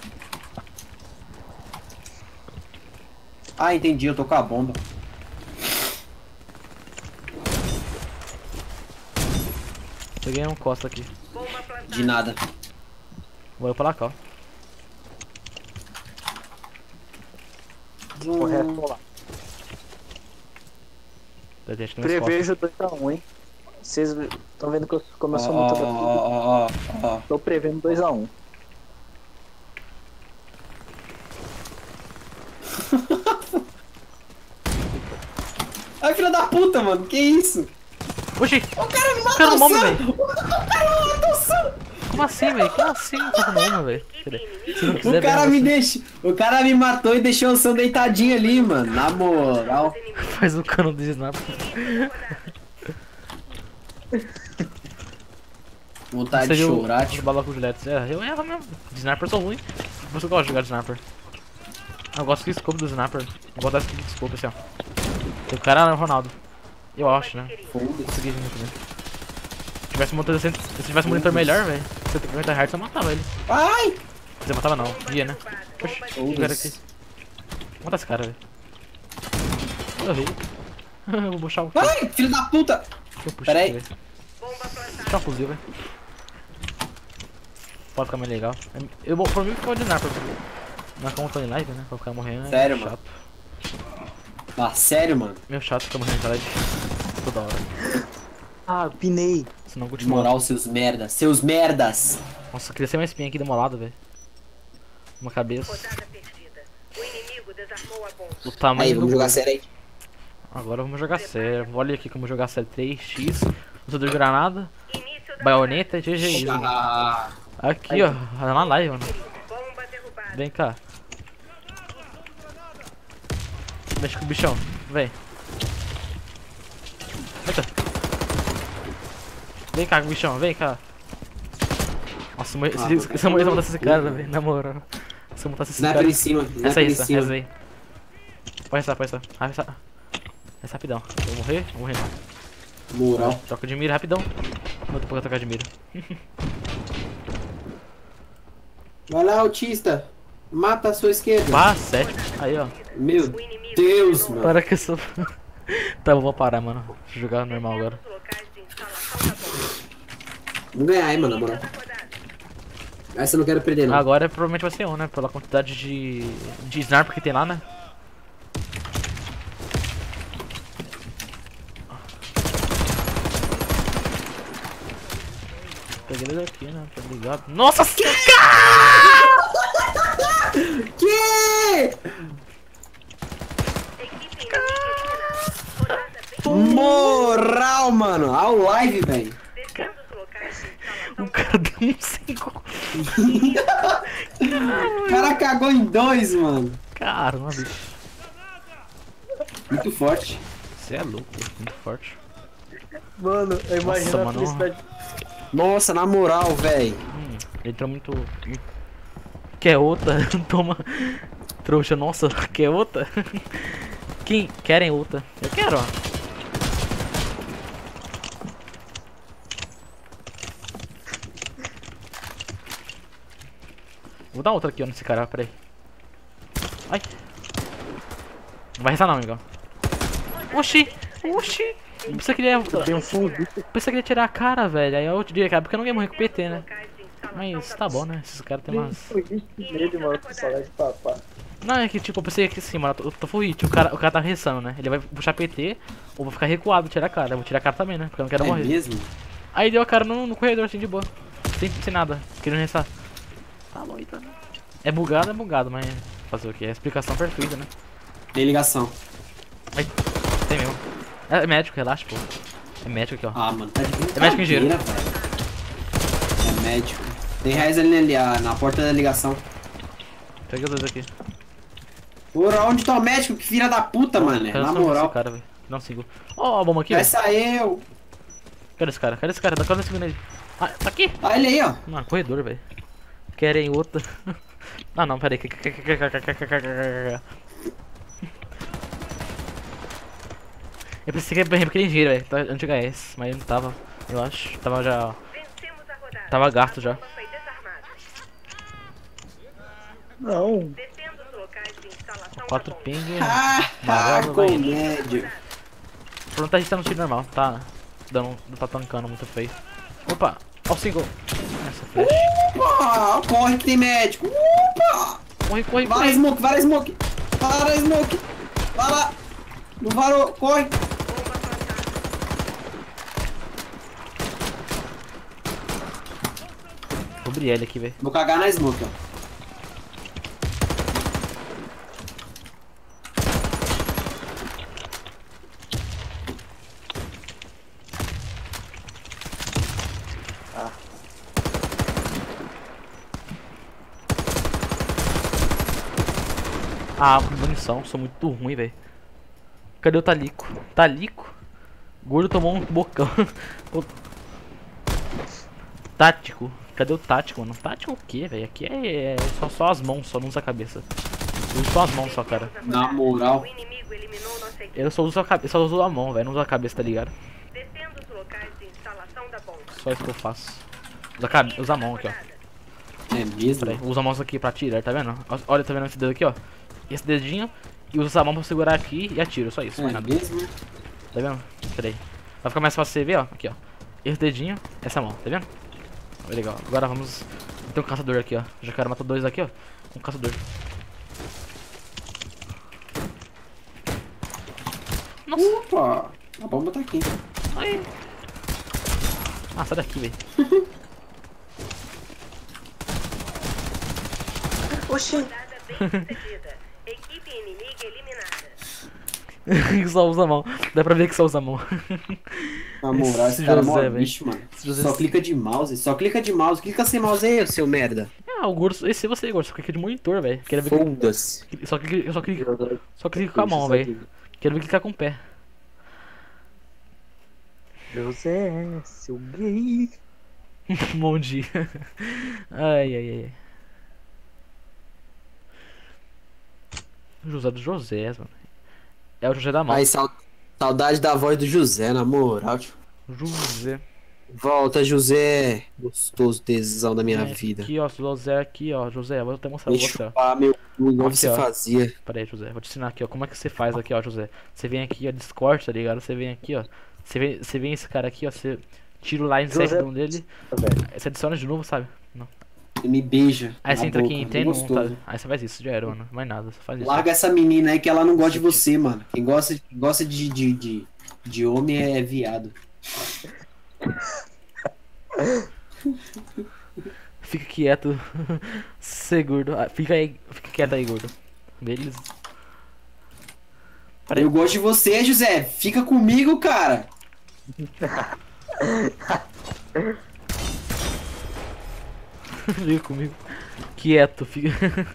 Ah, entendi, eu tô com a bomba. Peguei um costa aqui. Bomba plantada. De nada. Vou pra lá, cá, ó. O resto lá. Pera aí, acho que não é costa. Prevejo dois a um, hein? Vocês estão vendo que eu, como eu sou Ó, muito. ó, ó, ó, ó. Tô prevendo dois a um. Ai, filha da puta, mano, que isso? Oxi! O cara me O cara não matou, morre, Sam! velho. O cara me matou, Sam! Como assim, velho? Como assim? Não tá com uma, velho? Pera aí. Se não quiser, O cara velho, me você deixou. O cara me matou e deixou o Sam deitadinho ali, mano. Na moral. faz o cano de sniper. Vontade Você de viu chorar, os tipo. bala com o Juliette? É, eu erro mesmo. De sniper eu sou ruim. Você gosta de jogar de sniper. Eu gosto do scope do sniper. Eu gosto desse scope assim, ó. Tem o cara é o Ronaldo. Eu acho, né? Consegui vir também. Se tivesse um monitor, se tivesse um monitor melhor, velho. cento e cinquenta hertz eu matava ele. Ai! Você matava não, ia, né? Oxi, o cara aqui. Vou matar esse cara, velho. Eu errei. Eu vou puxar o cara. Ai, filho da puta! Eu puxo Pera aí. velho. Puxar um fuzil, velho. Pode ficar mais legal. Eu, por mim, ficou de sniper. Não é como eu tô em live, né? Pra ficar morrendo. Sério, é mano? chato. Ah, sério, mano? Meio chato ficar morrendo em live. Toda hora. Ah, pinei. Senão De continua. moral, seus merdas. Seus merdas! Nossa, queria ser uma espinha aqui demolado, velho. Uma cabeça. Rodada perdida. O inimigo desarmou a bomba. O tamanho Aí, do vamos jogar gordo. sério aí. Agora vamos jogar sério. Olha aqui como jogar sério. três x. Usador de granada. Início da Baioneta e G G. Isso. Ah, Aqui, ó. Na live, mano. bomba derrubada. Vem cá. Mexe com o bichão. Vem. Eita. Vem cá, bichão. Vem cá. Nossa, Ah, se, se, se eu morrer, eu matasse esse cara, velho. Na moral. Se eu matasse esse sniper cara. em cima. Essa Sniper aí, em essa, cima. essa aí. Pode essa, pode essa. Ah, essa. Essa rapidão. Vou morrer? Vou morrer não. Moral. Troca de mira rapidão. Não tem pouco trocar de mira. Vai lá, autista. Mata a sua esquerda. Pá, sete. Aí, ó. Meu O inimigo Deus, dominou mano. Para que eu sou. Tá, eu vou parar, mano. Deixa eu jogar normal agora. os locais de instalação da bomba. Vamos ganhar, hein, mano, na moral. Da rodada. Essa eu não quero perder, não. Agora provavelmente vai ser um, né? Pela quantidade de. de sniper que tem lá, né? Peguei ele aqui, né? Tá ligado? Nossa senhora! Que? Equipe inimiga. Rodada perdida. Moral, mano. Ao live, velho. Descendo os locais de O instalação cara deu um cinco. O cara cagou em dois, mano. Caramba, bicho. Muito forte. Você é louco, muito forte. Mano, eu imagino Nossa, a mano. felicidade. Nossa, na moral, velho. Hum, ele entrou muito. muito- Quer outra? Toma. Trouxa, nossa, quer outra? Quem querem outra? Eu quero, ó. Vou dar outra aqui, ó, nesse cara, peraí. Ai. Não vai rezar não, amigão. Oxi! Oxi! Eu pensei que ele ia. Tem um fundo. Pensei que ele ia tirar a cara, velho. Aí eu diria, cara, porque eu não ia morrer com P T, né? locais de instalação Mas da tá bomba. bom, né? Esses caras tem umas. Foi isso nele, mano, com saudade de papá. Não, é que tipo, eu pensei que assim, mano, eu tô, eu tô full hit, o cara, o cara tá ressando, né? Ele vai puxar P T ou vai ficar recuado, tirar a cara. Eu vou tirar a cara também, né? Porque eu não quero É morrer. mesmo? Aí deu a cara no, no corredor, assim, de boa. Sem, sem nada, querendo ressar. Tá bom, então. É bugado, é bugado, mas fazer o que? É a explicação perfeita, né? Tem ligação. Ai, tem mesmo. É médico, relaxa, pô. É médico aqui, ó. Ah, mano, tá de É médico em giro. brincadeira, velho. É médico. Tem reais ali, ali ah, na porta da ligação. Pega os dois aqui. Porra, onde tá o médico? Que filha da puta, mano. Quero Na só moral. esse cara, velho. Não sigo. Ó, a bomba aqui, velho. Essa eu. Cadê esse cara? Cadê esse cara? Da quase segundo ele. Ah, tá aqui. Tá ele aí, ó. Mano, corredor, velho. Querem outra. Ah, não, peraí. Eu pensei que era porque engenheiro, velho. Tá antiga S, mas ele não tava. Eu acho. Tava já. Vencemos a rodada. Tava gasto já. A bomba foi desarmada. Não. Descendo os locais de instalação quatro da bomba. ping. Ah, Amarelo, vai. comédia. Pronto, a gente tá no tiro normal. Tá. Dando. Não tá tancando muito feio. Opa! Ó o single. Essa flash. Opa, corre que tem médico. Opa! Corre, corre, Vai lá, corre. smoke, vai lá, smoke. Vai lá, smoke. Vai lá. Não varou, corre. Bomba plantada. Cobri ele aqui, velho. Vou cagar na smoke, ó. Ah, com munição. Sou muito ruim, velho. Cadê o Talico? Talico? Gordo tomou um bocão. O- Tático. Cadê o tático, mano? Tático o quê, velho? Aqui é, é só, só as mãos, só não usa a cabeça. Usa só as mãos só, cara. Na moral. O inimigo eliminou nossa equipe. Eu só uso a, cabe... só uso a mão, velho. Não uso a cabeça, tá ligado? Descendo os locais de instalação da bomba. Só isso que eu faço. Usa a, cabe... usa a mão aqui, ó. É mesmo? Pera aí, usa a mão aqui pra atirar, tá vendo? Olha, tá vendo esse dedo aqui, ó? Esse dedinho. E usa essa mão pra segurar aqui e atiro, só isso, É mais nada. mesmo? Tá vendo? Pera aí. Vai ficar mais fácil você ver, ó. Aqui, ó. Esse dedinho, essa mão, tá vendo? Legal. Agora vamos... Tem um caçador aqui, ó. Já quero matar dois aqui, ó. Um caçador. Nossa. Opa! A bomba tá aqui. Ai. Ah, sai daqui, velho. Oxi. Rodada bem sucedida. Equipe inimiga eliminada. Só usa a mão. Dá pra ver que só usa a mão. Na moral, esse Esse cara é José, mó velho. bicho, mano. Esse José- Só clica de mouse, só clica de mouse. Clica sem mouse aí, seu merda. Ah, o gordo. Esse é você, gordo. Só clica de monitor, velho. Quero ver. Foda-se. Que... Só clica, só clica, só clica com a mão, velho. Quero ver clicar com o pé. José, seu gay. Bom dia. Ai, ai, ai. José do José, mano. É o José da mão. Aí, sal- saudade da voz do José, na moral. Tio. José. Volta, José. Gostoso tesão da minha É, vida. Aqui, ó. José aqui, ó. José, vou até mostrar pra Deixa você, ó. eu chupar meu cu, igual Aqui, você ó. fazia. Pera aí, José. Vou te ensinar aqui, ó. Como é que você faz aqui, ó, José. Você vem aqui, ó, Discord, tá ligado? Você vem aqui, ó. Você vem, você vem esse cara aqui, ó. Você tira o line José- second dele. Velho. Aí você adiciona de novo, sabe? Não. Ele me beija. Aí na você entra aqui boca, em bem treino, gostoso. tá? Aí você faz isso, já era, mano. Mais nada, você faz isso. Larga essa menina aí que ela não gosta de você, mano. Quem gosta, quem gosta de, de, de, de homem é viado. Fica quieto. Ser gordo. Ah, fica aí, fica quieto aí, gordo. Beleza. Peraí. Eu gosto de você, José. Fica comigo, cara. Fica comigo. Quieto, fica.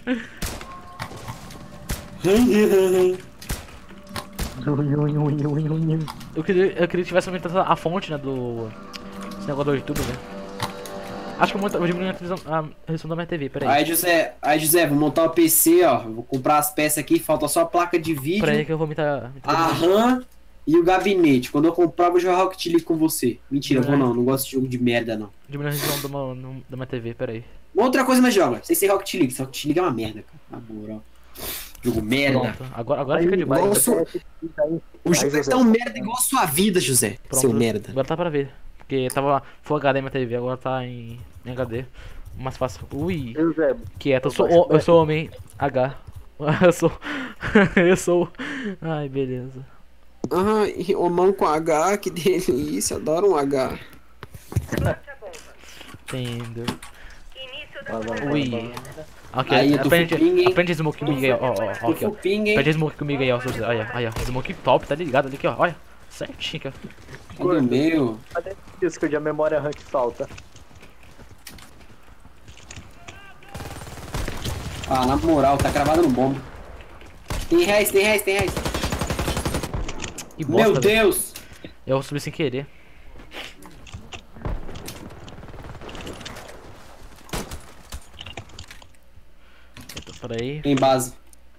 Eu queria, eu queria que tivesse aumentado a fonte, né, do... Esse negócio do YouTube, né? Acho que eu vou vou diminuir a televisão- a resolução da minha T V, peraí. Aí, José, aí, José, vou montar o P C, ó. Vou comprar as peças aqui, falta só a placa de vídeo, Peraí que eu vou me dar... a RAM e o gabinete. Quando eu comprar, eu vou jogar Rocket League com você. Mentira, vou não, não gosto de jogo de merda, não. Diminuir a resolução do meu- no- da minha T V, peraí. Uma outra coisa mais joga, sem ser Rocket League. Rocket League é uma merda, cara. Na moral. Jogo merda. Pronto, agora, agora fica de boa. igual sou- O jogo é José. tão merda igual a sua vida, José. Pronto, Seu merda. Agora tá pra ver. Porque tava Full H D minha T V, agora tá em, em H D. Mais fácil. Ui, José, quieto. Eu sou, o- eu sou homem H. Eu sou. Eu sou. Ai, beleza. Ai, homão com H, que delícia. Adoro um H. Sorte a bomba. Entendeu? Início da Vai, vai, rodada. Ui. Ok, Aí, eu tô aprende, fuping, hein? aprende smoke comigo aí, ó, ó, ó, ó, Tô aqui, ó. fuping, hein? Aprende smoke comigo aí, ó, José. Olha, olha, smoke top, tá ligado ali, aqui, ó, olha. Certinho, aqui, ó. Tudo meu. cadê isso que a memória RAM que falta? Ah, na moral, tá cravado no bombo. Tem reais, tem reais, tem reais. Que bosta, Meu velho. Deus. Eu subi sem querer. Eita, peraí. Tem base.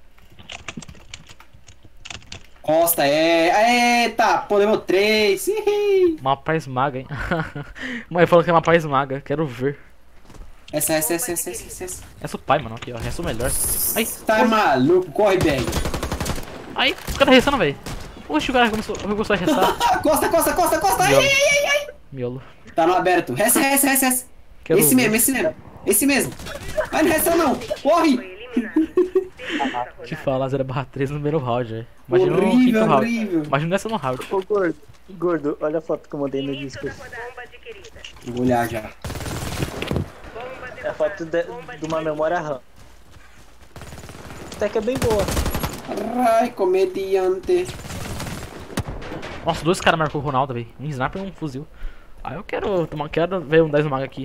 Costa, é. Eita, pô, levou três. Ih. Mapa esmaga, hein? Mãe falou que é mapa esmaga, quero ver. Essa, essa, essa, essa, essa, essa, essa. Essa é o pai, mano, aqui, ó. Essa é o melhor. Ai, Tá maluco, corre, bag. ai, o cara tá restando, velho. Oxe, o cara começou, começou a restar. Ah, costa, costa, costa, costa. Ai, ai, ai, ai. Miolo. Tá no aberto. Essa, essa, essa, essa. Quero Esse ver. mesmo, esse mesmo. Esse mesmo. Vai, não resta não. Corre. Foi eliminado. Início da Te rodada. falar, zero barra três no primeiro round, velho. Imagina no quinto Horrível, round. horrível. Imagina essa no round. Ô, gordo, gordo, olha a foto que eu mandei no Início disco. da rodada. Bomba adquirida. Vou olhar já. Bomba É a foto de, Bomba de uma memória RAM. Até que é bem boa. Ai, comediante. Nossa, dois caras marcou o Ronaldo, velho. Um sniper e um fuzil. Ah, eu quero tomar, quero ver um dez mag aqui.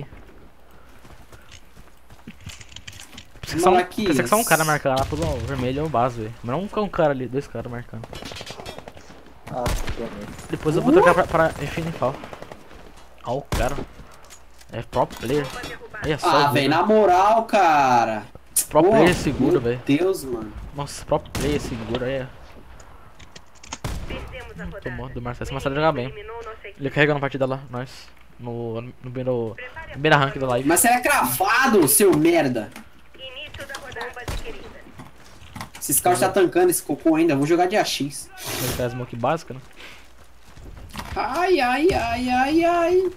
Pensei que só um- Malaquias. pensei que só um cara marcando lá pelo vermelho é o base, velho. Mas não um cara ali, dois caras marcando. Ah, realmente. Depois eu vou trocar pra, pra Infinifal. Ó, o cara. É pro player. Aí é só. Ah, o velho, vídeo. na moral, cara. pro Pô, player seguro, meu velho. Deus, mano. Nossa, pro player seguro aí. É. Perdemos a rodada. Tomou do Marcelo. Esse O Marcelo jogar bem. eliminou nossa equipe. Ele carregando a partida lá, nós. No, no primeiro. Primeira rank da live. Mas você é cravado, seu merda. Início da rodada. Bomba adquirida. Esses caras tá tancando esse cocô ainda. Vou jogar de A X. Ele faz smoke básica, né? Ai, ai, ai, ai, ai.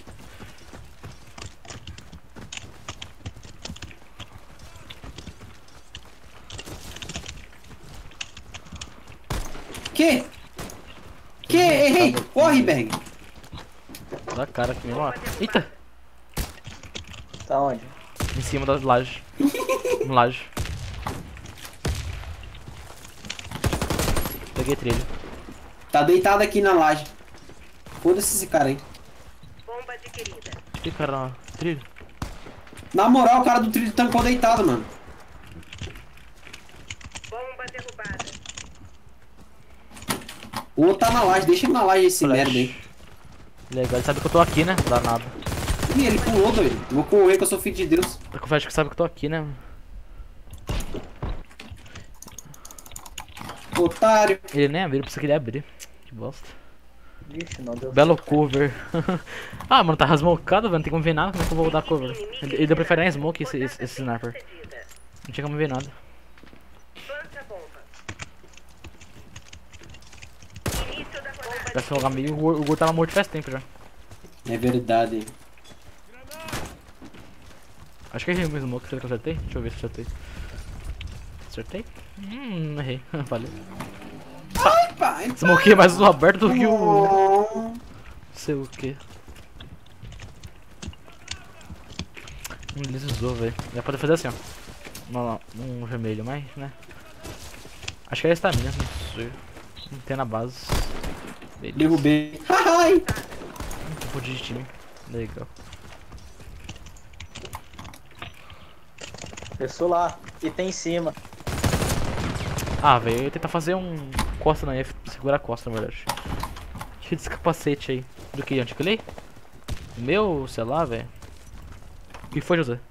Que? Que? Errei! Corre, Berg! Da cara aqui mesmo, ó. Eita! Tá onde? Em cima da laje. No laje. Peguei trilho. Tá deitado aqui na laje. Foda-se esse cara aí. Bomba adquirida. Ih, cara, na trilho. Na moral, o cara do trilho tancou deitado, mano. Bomba derrubada. O outro tá na laje. Deixa ele na laje esse Flash. merda aí. Legal, ele sabe que eu tô aqui, né? Danado. Ih, ele pulou, doido. Vou correr que eu sou filho de Deus. Tá com flash que sabe que eu tô aqui, né? Otário. Ele nem abriu, precisa que ele abrir. Que bosta. Vixe, não deu Belo certo. cover. Ah, mano, tá rasmocado, velho. Não tem como ver nada. Como é que eu vou dar cover? Ele, ele deu preferir em smoke esse, esse, esse sniper. Cedida. Não tinha como ver nada. Planta a bomba. Início da rodada. Vai ser um amigo. O Gor- o Gor tava morto faz tempo já. É verdade. Acho que errei o smoke. Será que eu acertei? Deixa eu ver se eu acertei. Acertei? Hum, errei. Valeu. Ai, pai. Smokei mais um aberto do que o. Oh. Não sei o que. Hum, deslizou, velho. Já pode fazer assim, ó. Não, não, um vermelho, mas, né? Acho que é estamina, não sei. Não tem na base. Beleza. Derrubei. Ai. Um pouco de time. Legal. Pessoal lá. E tem em cima. Ah, velho, eu ia tentar fazer um costa na F, segurar a costa, na verdade. Cheio desse capacete aí. Do que? Anticlei? Meu, sei lá, velho. O que foi, José?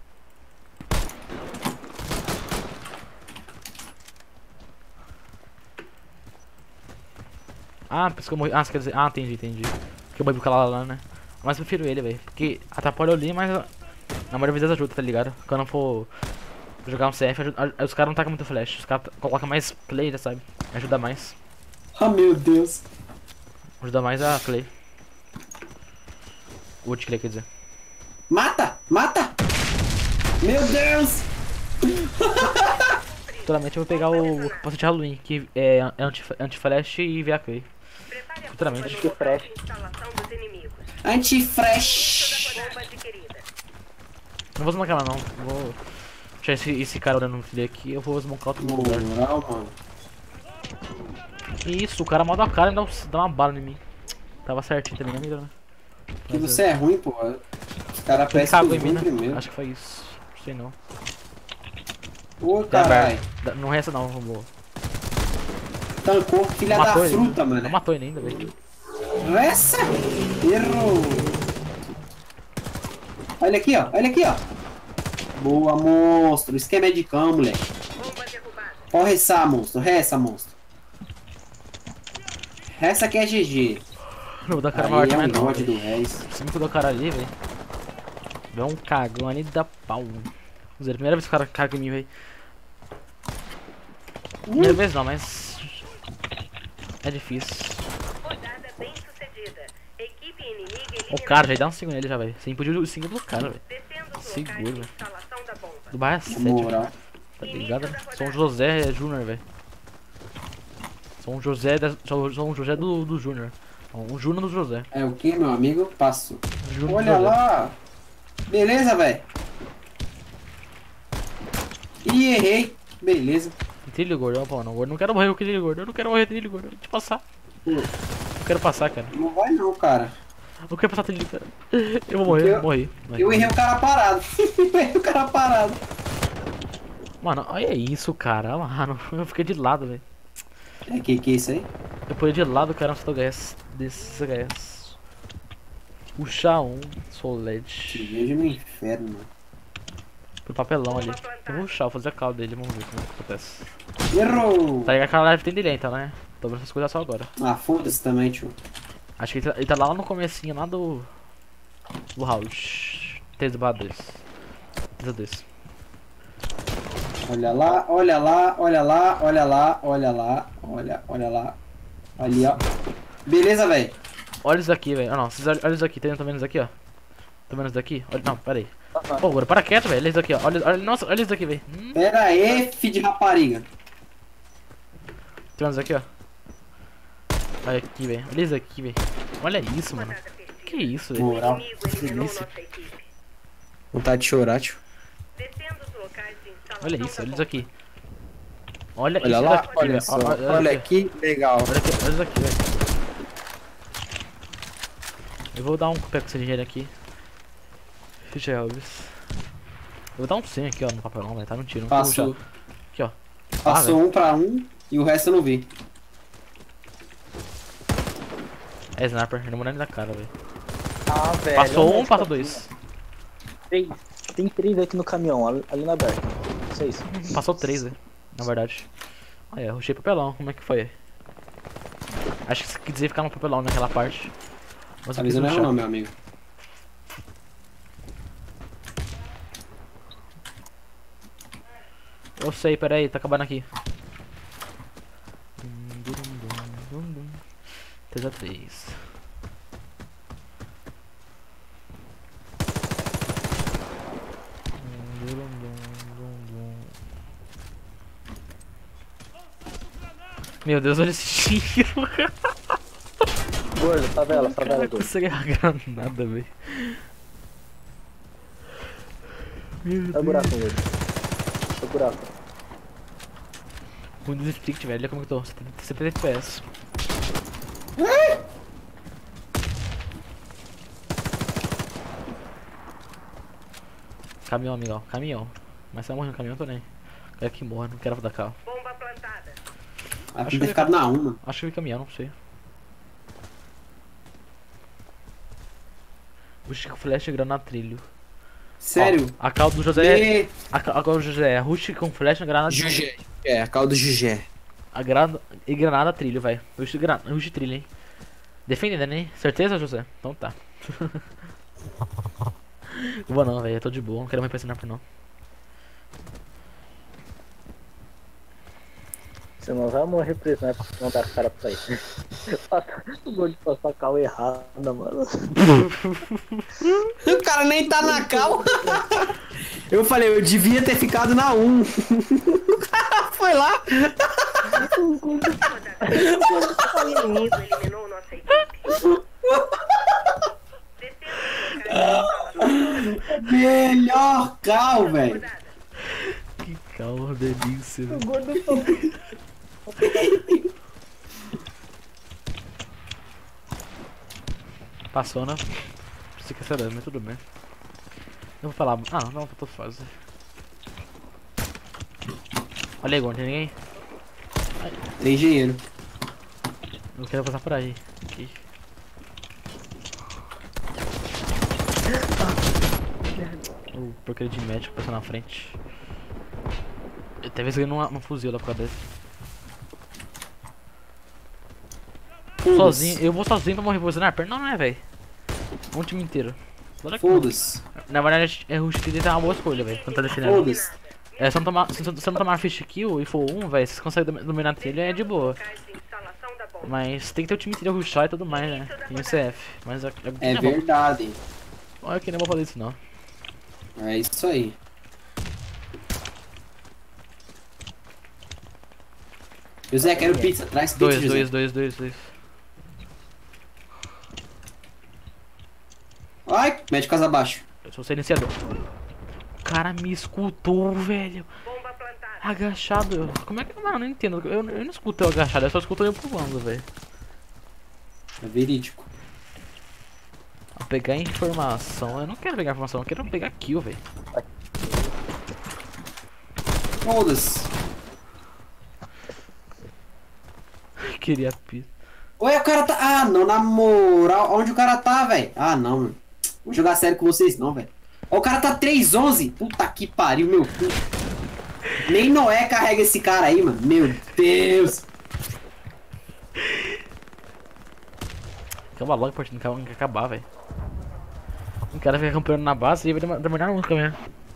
Ah, por isso que eu morri. Ah, você quer dizer. Ah, entendi, entendi. Porque eu morri pro cara lá, né? Mas eu prefiro ele, velho. Porque atrapalha ali, mas na maioria das vezes ajuda, tá ligado? Quando eu for jogar um C F, ajuda, os caras não tacam muito flash. Os caras colocam mais play, sabe? Ajuda mais. Ah, meu Deus. Ajuda mais a play. O outclay, quer dizer. Mata! Mata! Meu Deus! Futuramente eu vou pegar o capacete Halloween, que é anti- anti-flash e V A Clay. Prepare a Futuramente. bomba no Que local fresh. de instalação dos inimigos. Anti-fresh! Bomba adquirida. Não vou desmontar ela não. Vou deixar esse, esse cara olhando no filho aqui. Eu vou desmontar outro lugar. Moral, mano. Que isso, o cara mal da cara e dá, um- dá uma bala em mim. Tava certinho também, né, amigo? Né? Que você é ruim, pô. Os caras Ele peçam cagou que em mim, né? primeiro. Acho que foi isso. Não sei não. Ô, Tá caralho. aberto. Dá- Não resta não, vamos. Tancou, filha da Matou ele. fruta, Não mano. matou ele ainda, velho. Essa? Errou. Olha aqui, ó. Olha aqui, ó. Boa, monstro. Esquema é de cão, moleque. Bomba derrubada. Pode reçar, monstro. Reça, monstro. Essa aqui é G G. Não vou dar cara Aí maior é também um não. mod do velho. Reis. Se me do cara ali, velho. Dá um cagão ali da pau. Zero. Primeira vez que o cara caga em mim, velho. Primeira vez não, mas. É difícil. Rodada bem sucedida. Equipe inimiga eliminada. O cara já dá um cinco nele já, velho. Você impediu o cinco do cara, velho. Descendo os locais Seguro, de velho. instalação da bomba. Do bairro é Na sete, moral. velho. Tá ligado? né? São José Júnior, velho. São José da, São São José do, do Júnior. Um Júnior do José. É o que, meu amigo? Passo. Júnior do Olha José. lá. Beleza, velho. Ih, errei. Beleza. Trilho gordo, ó, pô, não, gordo. Não quero morrer com trilho gordo. Eu não quero morrer com trilho gordo. Eu vou te passar. Pô, Não quero passar, cara. não vai não, cara. Eu não quero passar trilho, cara. Eu vou morrer, Eu- morri. morri. Eu errei o cara parado. Eu errei o cara parado. Mano, olha isso, cara. Mano, eu fiquei de lado, velho. É que que é isso aí? Eu pulei de lado, cara, no H S. Desses H S. Puxa um, Te Soled. vejo no inferno, mano. Pro papelão ali. Eu vou rushar, vou fazer a call dele, vamos ver como é que acontece. Errou! Tá ligado que a live tem delay então, né? Tô vendo essas coisas só agora. Ah, foda-se também, tio. Acho que ele tá, ele tá lá no comecinho, lá do... Do round. três barra dois. três a dois. Olha lá, olha lá, olha lá, olha lá, olha lá, olha, olha lá. Ali, ó. Beleza, velho. Olha isso daqui, velho. Ah, não, vocês olham olha isso aqui, tá vendo isso aqui, ó? Tá vendo isso daqui? Olha, não, pera aí. Pô, agora para quieto, velho. Olha isso aqui, ó. Olha, olha, nossa, olha isso daqui, velho. Hum, Pera aí, filho de rapariga. tá vendo isso aqui, ó? Olha aqui, velho. Olha isso aqui, velho. Olha isso, mano. Que isso, velho. Moral. Inimigo eliminou delícia. nossa equipe. Vontade de chorar, tio. Descendo os locais de instalação Olha isso, da olha isso bomba. aqui. Olha, Olha isso lá, daqui, olha velho. só. Olha, Olha aqui, aqui, legal. Olha aqui, olha isso aqui, velho. Eu vou dar um pé com esse engenheiro aqui. Ficha Elvis. Eu vou dar um cem aqui, ó, no papelão, velho. Tá no tiro. Não vou Passou. puxar. Aqui, ó. Passou velho. um pra um e o resto eu não vi. É sniper, ele não morreu nem da cara, velho. Ah, velho. Passou um, onde passou tá? dois. Três. Tem três aqui no caminhão, ali, ali na aberta. Seis. Passou três, velho. Na verdade. Aí, eu rushei papelão. Como é que foi? Acho que você quis dizer ficar no papelão naquela parte. Mas eu quis Avisa não é rushar. não, meu amigo. Eu sei, peraí, tá acabando aqui. três a três. Meu Deus, olha esse tiro. Gordo, favela, favela, Cara, gordo. consegui a granada, velho. Meu É o buraco, gordo. É o buraco. Windows Strict, velho, olha como eu tô. setenta F P S. Caminhão, amigão, caminhão. Mas se eu morrer no caminhão, eu tô nem. Quero que morra, não quero dar carro. Bomba plantada. A Acho vida que- ficado na uma. Acho que eu vi caminhão, não sei. O Chico Flash na trilho. Sério? Ó, a cal do José. E... A cal a cal do José é rush com flash na granada. Jugé. É, a caldo Jugé. A granada e granada trilho, vai. Rush, gran... rush trilho, hein? Defendendo, né? Certeza, José? Então tá. Não vou não, velho. Eu tô de boa. Não quero mais pressionar por não. Você não vai morrer preso, né? Porque não dá cara pra isso. O gordo passou a cal errada, mano. O cara nem tá na cal. Eu falei, eu devia ter ficado na um. O cara foi lá. Inimigo eliminou nossa equipe. Descendo os locais de instalação. Melhor cal, velho. Rodada. Que calma, delícia, velho. O gordo só... Passou, né? Você quer saber, mas tudo bem. Eu vou falar. Ah, não, tô fácil. Olha aí, Gon, tem ninguém? Tem engenheiro. Eu quero passar por aí. Aqui. O porcaria de médico passou na frente. Eu talvez ganhei num num fuzil lá por causa desse. Sozinho, eu vou sozinho pra morrer por sniper? Não, não é, velho. Um time inteiro. Claro que não. Foda-se. Na verdade, é o Steel é uma boa escolha, velho. Quando tá defendendo. Foda-se. É, se não tomar, se você não tomar fish kill e for um, velho, vocês conseguem dom- dominar a trilha, é de boa. Locais de instalação da bomba. Mas tem que ter o time inteiro rushar e tudo mais, né? E o C F. Mas eu, eu, É não vou- verdade. olha que nem vou fazer isso não. É isso aí. José, quero pizza. Traz pizza, Dois, José. dois, dois, dois, dois. Ai, mete casa abaixo. Eu sou o silenciador. O cara me escutou, velho. Bomba plantada. Agachado. eu- Como é que. Mano, eu não entendo. Eu, eu não escuto eu agachado, eu só escuto eu pulando, velho. É verídico. A pegar informação. Eu não quero pegar informação, eu quero pegar kill, velho. Foda-se. Queria pizza. Oi, o cara tá. Ah, não, na moral. Onde o cara tá, velho? Ah, não, mano. Vou jogar sério com vocês, não, velho. Ó, o cara tá três onze. Puta que pariu, meu cu. Nem Noé carrega esse cara aí, mano. Meu Deus. Acaba logo, partida, não quer acabar, velho. O cara fica campeando na base e vai demor- demorar nunca mesmo.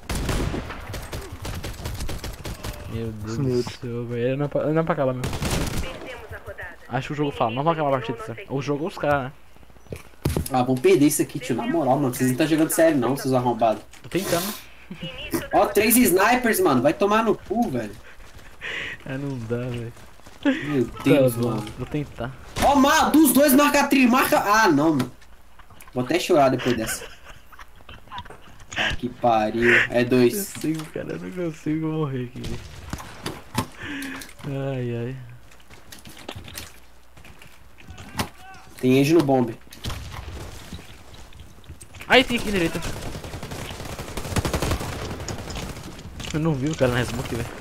Meu Deus Meu do céu, velho. Não é pra, não é pra acabar mesmo. Perdemos a rodada. Acho que o jogo fala, não vai acabar a partida. Sabe? O jogo é os caras, né? Ah, vamos perder isso aqui, tio. Na moral, mano. Vocês não estão jogando sério, não, seus arrombados. Tô tentando. Início da Ó, três snipers, mano. Vai tomar no cu, velho. É, não dá, velho. Meu Tá Deus, bom, mano. vou tentar. Ó, ma- dos dois marca a trilha, marca. Ah, não, mano. Vou até chorar depois dessa. Ah, que pariu. É Não dois. consigo, cara, eu não consigo morrer aqui. Ai, ai. Tem Ange no bombe. Ai, tem aqui na direita. Eu não vi o cara na smoke, velho.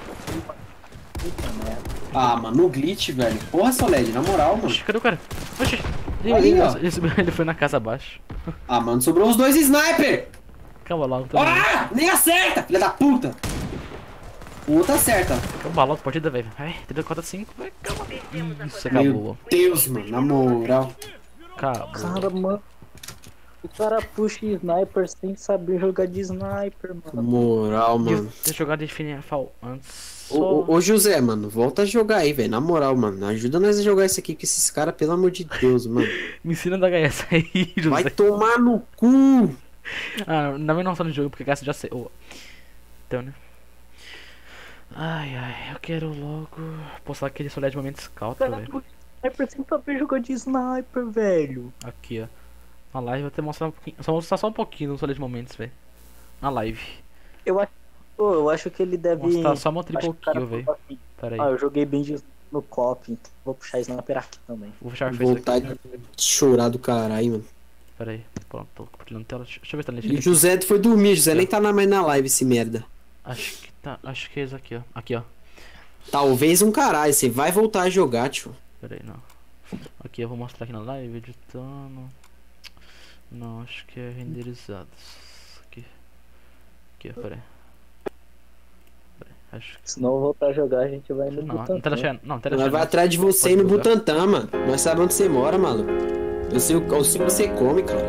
Ah, mano, no glitch, velho. Porra, Soled, na moral, mano. Oxi, cadê o cara? Oxi. Ele, Aí, ele, ó. ele subiu- ele foi na casa abaixo. Ah, mano, sobrou os dois sniper. Calma logo, também. Ah, nem acerta, filha da puta. O outro acerta. Calma logo, partida, velho. Ai, trinta, quatro, cinco, vai, calma. Isso, Meu acabou. Deus, mano, na moral. Acabou. Cara, mano. O cara puxa sniper sem saber jogar de sniper, Na mano. moral, mano. Ter jogado de Final antes. Ô, Só... ô, ô, José, mano, volta a jogar aí, velho. Na moral, mano. Ajuda nós a jogar isso aqui com esses caras, pelo amor de Deus, mano. Me ensina a dar H S aí, José. Vai tomar no cu. Ah, não vai não só no jogo, porque H S já sei. Oh. Então, né? Ai, ai, eu quero logo postar aquele solé de momento scout, O cara velho. puxa sniper sem saber jogar de sniper, velho. Aqui, ó. Na live eu vou até mostrar um pouquinho. Só vou mostrar só um pouquinho no solé de momentos, velho. Na live. Eu acho, pô, eu acho que ele deve. Mostrar só uma acho triple que o cara kill, velho. falou assim, Pera aí. Ah, eu joguei bem de no cop. Vou puxar sniper aqui também. Vou fechar o Facebook. Vontade de chorar do caralho, mano. Pera aí. Pronto, tô compartilhando tela. Deixa deixa eu ver se tá E o nesse. José foi dormir, José nem tá na- mais na live, esse merda. Acho que tá. Acho que é esse aqui, ó. Aqui, ó. Talvez um caralho, você vai voltar a jogar, tio. Pera aí, não. Aqui eu vou mostrar aqui na live, editando. Não, acho que é renderizados. Aqui. Aqui, ó, pera aí. Pera aí, acho que. Se não voltar a jogar, a gente vai no Não, Butantã. não tá deixando. Não, tá Nós deixando. vai atrás de você aí no Pode jogar. Butantã, mano. Nós sabemos onde você mora, maluco. Eu sei o eu sei o que você come, cara.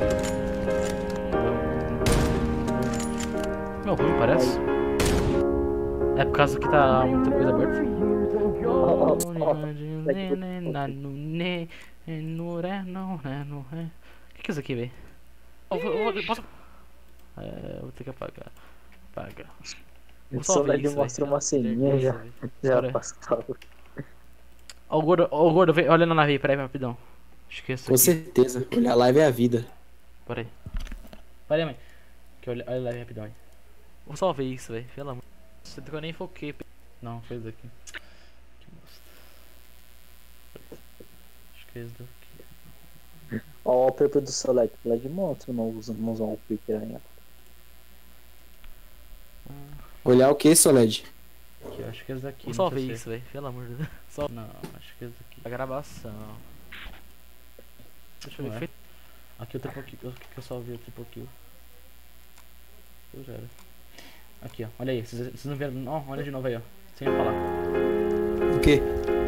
Meu ruim, parece. É por causa que tá muita coisa aberta. ó, ó. O que que é isso aqui, velho? Eu vou- eu vou- Posso. É, eu vou ter que apagar. Apaga. Vou Só salvar ele isso, mostra velho. uma ceninha Vergonha, já. velho. Já Pera aí. passava. Ó o gordo, ó o gordo, vem, olha na nave aí, peraí, rapidão. Esqueça Com aqui. certeza. Olha, a live é a vida. Peraí. Peraí, mãe. Que olha, olha a live rapidão aí. Vou salvar isso, velho. Pelo amor. Você que eu nem foquei. Não, foi isso daqui. Que bosta. Acho que é isso daqui. Ó, o Pepe do Select lá de monstro, não usa, não usa o Picker ainda. Olhar o que, Soled? Aqui, eu acho que é isso daqui. Vou salvar isso, velho. Pelo amor de Deus. Só... Não, acho que é isso daqui. A gravação. Deixa eu ver. Fe- Aqui o triple kill. O que que eu salvei o triple kill? Eu já era. Aqui, ó. Olha aí. Vocês vocês não viram? Não, olha de novo aí, ó. Sem eu falar. O quê?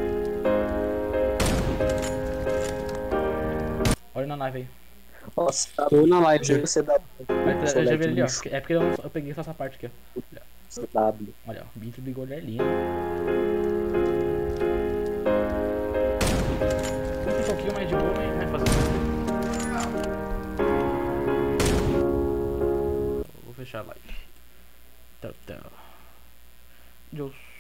Olha na nave aí. Nossa, tá Tô na live já. você dá Olha, eu já vi ali, ó. É porque eu, não- eu peguei só essa parte aqui, ó. W. Olha, ó. Bito bigode é lindo. Um pouquinho mais de boa, mas vai fazer. Vou fechar a live. Tchau, tchau. Deus.